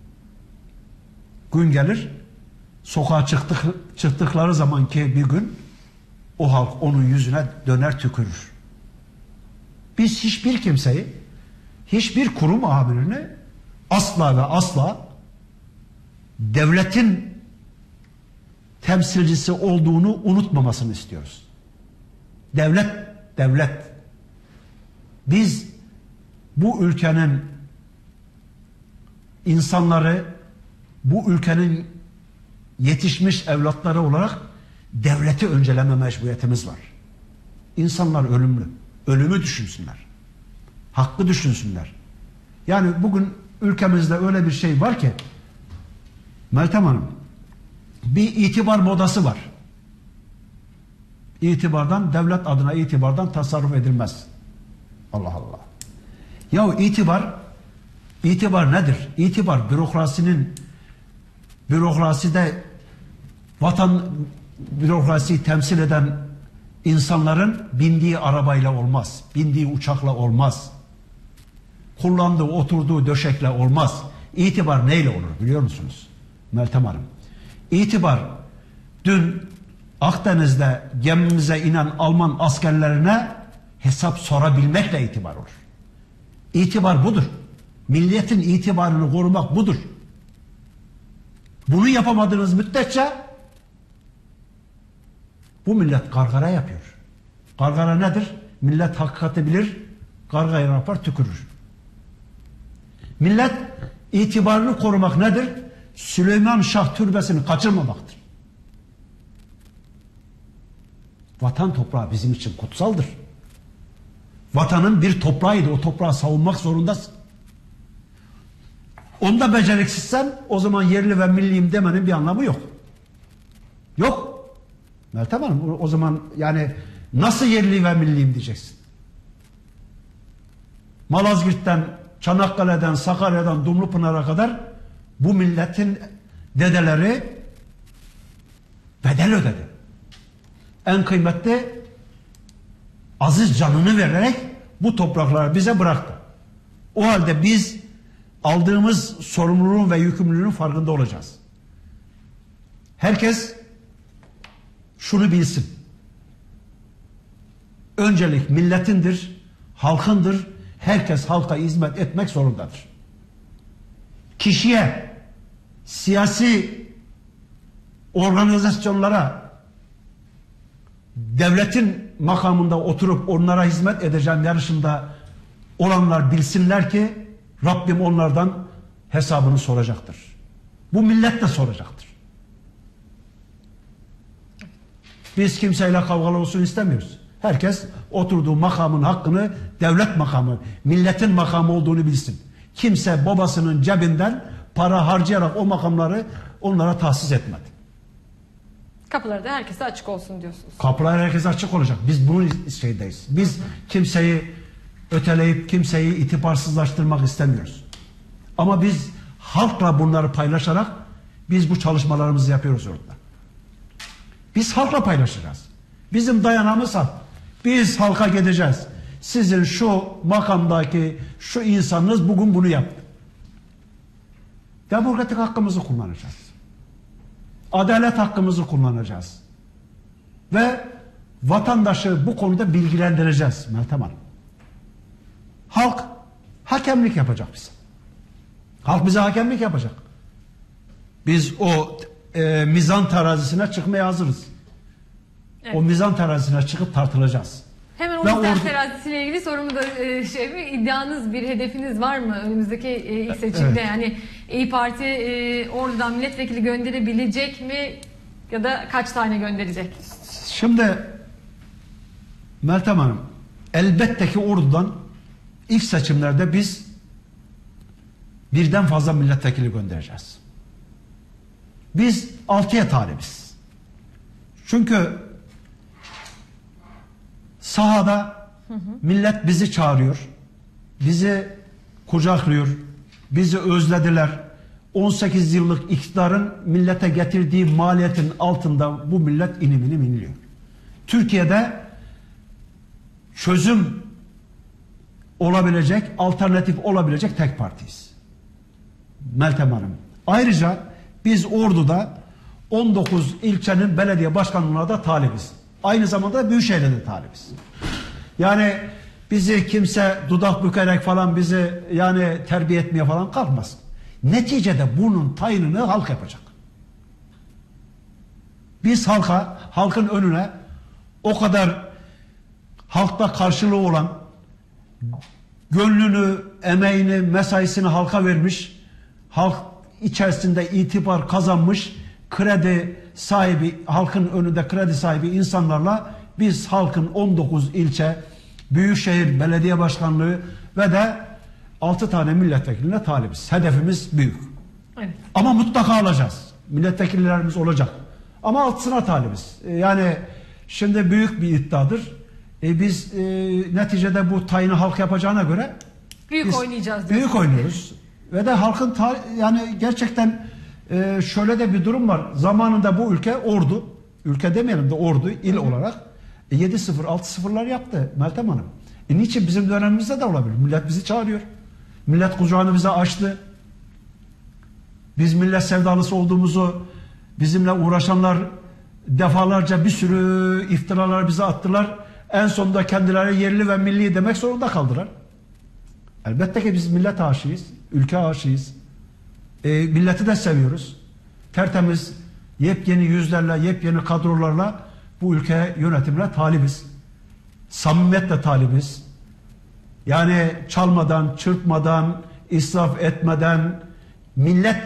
Gün gelir sokağa çıktıkları zamanki bir gün o halk onun yüzüne döner tükürür. Biz hiçbir kimseyi, hiçbir kurum amirini asla ve asla devletin temsilcisi olduğunu unutmamasını istiyoruz. Devlet. Biz bu ülkenin insanları, bu ülkenin yetişmiş evlatları olarak devleti önceleme mecburiyetimiz var. İnsanlar ölümlü. Ölümü düşünsünler. Hakkı düşünsünler. Yani bugün ülkemizde öyle bir şey var ki Meltem Hanım, bir itibar modası var. İtibardan, devlet adına itibardan tasarruf edilmez. Allah Allah. Ya itibar nedir? İtibar bürokraside bürokrasiyi temsil eden insanların bindiği arabayla olmaz. Bindiği uçakla olmaz. Kullandığı, oturduğu döşekle olmaz. İtibar neyle olur biliyor musunuz? Meltem Hanım. İtibar dün Akdeniz'de gemimize inen Alman askerlerine hesap sorabilmekle itibar olur. İtibar budur. Milletin itibarını korumak budur. Bunu yapamadığınız müddetçe bu millet gargara yapıyor. Gargara nedir? Millet hakikati bilir, gargara yapar, tükürür. Millet itibarını korumak nedir? Süleyman Şah türbesini kaçırmamaktır. Vatan toprağı bizim için kutsaldır. Vatanın bir toprağıydı. O toprağı savunmak zorundasın. Onda beceriksizsen o zaman yerli ve milliyim demenin bir anlamı yok. Yok. Meltem Hanım o zaman yani nasıl yerli ve milliyim diyeceksin. Malazgirt'ten, Çanakkale'den, Sakarya'dan, Dumlupınar'a kadar bu milletin dedeleri bedel ödedi. En kıymetli aziz canını vererek bu toprakları bize bıraktı. O halde biz aldığımız sorumluluğun ve yükümlülüğün farkında olacağız. Herkes şunu bilsin. Öncelik milletindir, halkındır. Herkes halka hizmet etmek zorundadır. Kişiye, siyasi organizasyonlara, devletin makamında oturup onlara hizmet edeceğim yarışında olanlar bilsinler ki Rabbim onlardan hesabını soracaktır. Bu millet de soracaktır. Biz kimseyle kavgalı olsun istemiyoruz. Herkes oturduğu makamın hakkını, devlet makamı, milletin makamı olduğunu bilsin. Kimse babasının cebinden para harcayarak o makamları onlara tahsis etmedi. Kapıları da herkese açık olsun diyorsunuz. Kapılar herkese açık olacak. Biz bunun şeydeyiz. Biz kimseyi öteleyip kimseyi itibarsızlaştırmak istemiyoruz. Ama biz halkla bunları paylaşarak biz bu çalışmalarımızı yapıyoruz orada. Biz halkla paylaşacağız. Bizim dayanağımız halk. Biz halka gideceğiz. Sizin şu makamdaki şu insanınız bugün bunu yaptı. Demokratik hakkımızı kullanacağız. Adalet hakkımızı kullanacağız. Ve vatandaşı bu konuda bilgilendireceğiz Meltem Hanım. Halk hakemlik yapacak bize. Halk bize hakemlik yapacak. Biz o mizan terazisine çıkmaya hazırız. Evet. O mizan terazisine çıkıp tartılacağız. Hemen o mizan terazisiyle ilgili sorumu da iddianız, bir hedefiniz var mı önümüzdeki ilk seçimde? Evet. Yani İYİ Parti Ordu'dan milletvekili gönderebilecek mi ya da kaç tane gönderecek? Şimdi Meltem Hanım, elbette ki Ordu'dan ilk seçimlerde biz birden fazla milletvekili göndereceğiz. Biz 6'ya talibiz. Çünkü sahada millet bizi çağırıyor. Bizi kucaklıyor. Bizi özlediler. 18 yıllık iktidarın millete getirdiği maliyetin altında bu millet inim inim inliyor. Türkiye'de çözüm olabilecek, alternatif olabilecek tek partiyiz. Meltem Hanım. Ayrıca biz Ordu'da 19 ilçenin belediye başkanlığına da talibiz. Aynı zamanda Büyükşehir'e de talibiz. Yani bizi kimse dudak bükerek falan bizi yani terbiye etmeye falan kalkmasın. Neticede bunun tayinini halk yapacak. Biz halkın önüne o kadar halkta karşılığı olan, gönlünü, emeğini, mesaisini halka vermiş, halk içerisinde itibar kazanmış, kredi sahibi, halkın önünde kredi sahibi insanlarla biz halkın 19 ilçe, Büyükşehir Belediye Başkanlığı ve de 6 tane milletvekiline talibiz. Hedefimiz büyük. Evet. Ama mutlaka alacağız. Milletvekillerimiz olacak. Ama 6'sına talibiz. Yani şimdi büyük bir iddiadır. Biz neticede bu tayini halk yapacağına göre büyük oynayacağız. Büyük oynuyoruz. Ve de halkın yani gerçekten şöyle de bir durum var. Zamanında bu ülke Ordu, ülke demeyelim de Ordu il olarak 7-0, 6-0'lar yaptı Meltem Hanım. Niçin? Bizim dönemimizde de olabilir. Millet bizi çağırıyor. Millet kucağını bize açtı. Biz millet sevdalısı olduğumuzu, bizimle uğraşanlar defalarca bir sürü iftiralar bize attılar. En sonunda kendileri yerli ve milli demek zorunda kaldılar. Elbette ki biz millet aşığıyız, ülke aşığıyız. Milleti de seviyoruz. Tertemiz, yepyeni yüzlerle, yepyeni kadrolarla bu ülke yönetimine talibiz. Samimiyetle talibiz. Yani çalmadan, çırpmadan, israf etmeden, millet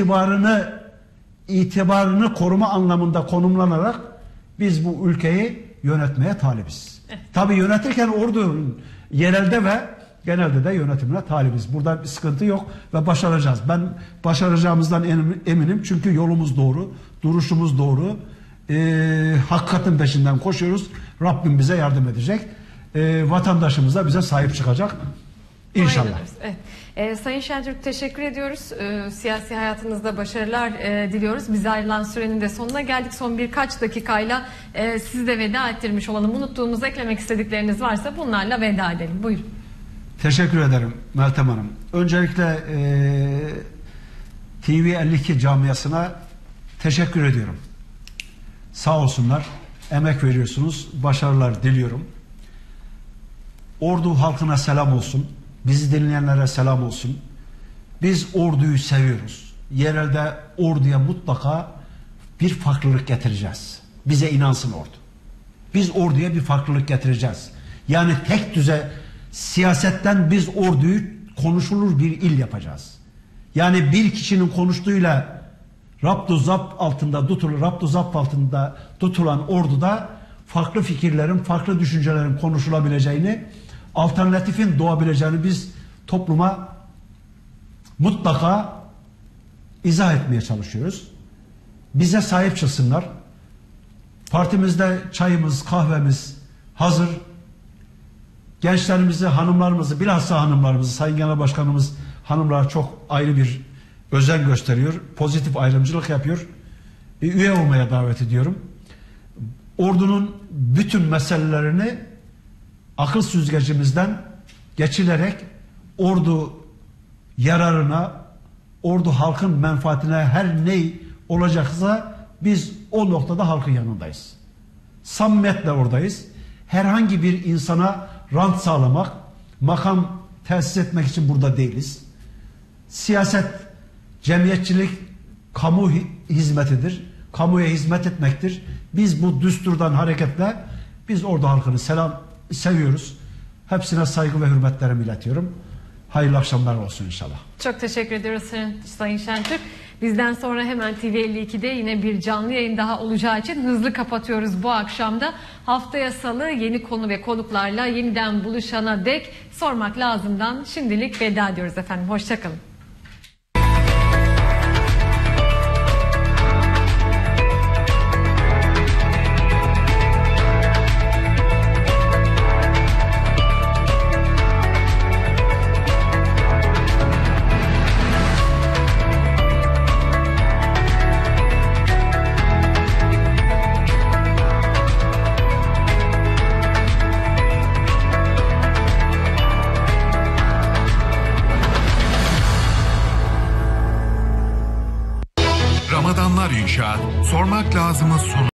itibarını koruma anlamında konumlanarak biz bu ülkeyi yönetmeye talibiz. Tabii yönetirken Ordu'nun yerelde ve genelde de yönetimine talibiz. Burada bir sıkıntı yok ve başaracağız. Ben başaracağımızdan eminim çünkü yolumuz doğru, duruşumuz doğru. Hakikatin peşinden koşuyoruz. Rabbim bize yardım edecek. Vatandaşımız da bize sahip çıkacak. İnşallah. Evet. Sayın Şentürk teşekkür ediyoruz. Siyasi hayatınızda başarılar diliyoruz. Biz ayrılan sürenin de sonuna geldik. Son birkaç dakikayla sizi de veda ettirmiş olalım. Unuttuğumuz, eklemek istedikleriniz varsa bunlarla veda edelim. Buyurun. Teşekkür ederim Meltem Hanım. Öncelikle TV52 camiasına teşekkür ediyorum. Sağ olsunlar. Emek veriyorsunuz. Başarılar diliyorum. Ordu halkına selam olsun. Bizi dinleyenlere selam olsun. Biz Ordu'yu seviyoruz. Yerelde Ordu'ya mutlaka bir farklılık getireceğiz. Bize inansın Ordu. Biz Ordu'ya bir farklılık getireceğiz. Yani tek düze siyasetten biz Ordu'yu konuşulur bir il yapacağız. Yani bir kişinin konuştuğuyla raptu zapt altında tutulan Ordu'da farklı fikirlerin, farklı düşüncelerin konuşulabileceğini, alternatifin doğabileceğini biz topluma mutlaka izah etmeye çalışıyoruz. Bize sahip çıksınlar. Partimizde çayımız, kahvemiz hazır. Gençlerimizi, hanımlarımızı, bilhassa hanımlarımızı, Sayın Genel Başkanımız hanımlar çok ayrı bir özen gösteriyor. Pozitif ayrımcılık yapıyor. Üye olmaya davet ediyorum. Ordu'nun bütün meselelerini akıl süzgecimizden geçilerek Ordu yararına, Ordu halkın menfaatine her ne olacaksa biz o noktada halkın yanındayız. Samimiyetle oradayız. Herhangi bir insana rant sağlamak, makam tesis etmek için burada değiliz. Siyaset, cemiyetçilik kamu hizmetidir. Kamuya hizmet etmektir. Biz bu düsturdan hareketle biz Ordu halkını seviyoruz. Hepsine saygı ve hürmetlerimi iletiyorum. Hayırlı akşamlar olsun inşallah. Çok teşekkür ediyoruz Sayın Şentürk. Bizden sonra hemen TV52'de yine bir canlı yayın daha olacağı için hızlı kapatıyoruz bu akşamda. Haftaya Salı yeni konu ve konuklarla yeniden buluşana dek sormak lazımdan şimdilik veda ediyoruz efendim. Hoşçakalın. Gamadanlar İnşaat, sormak lazımı sunuyor.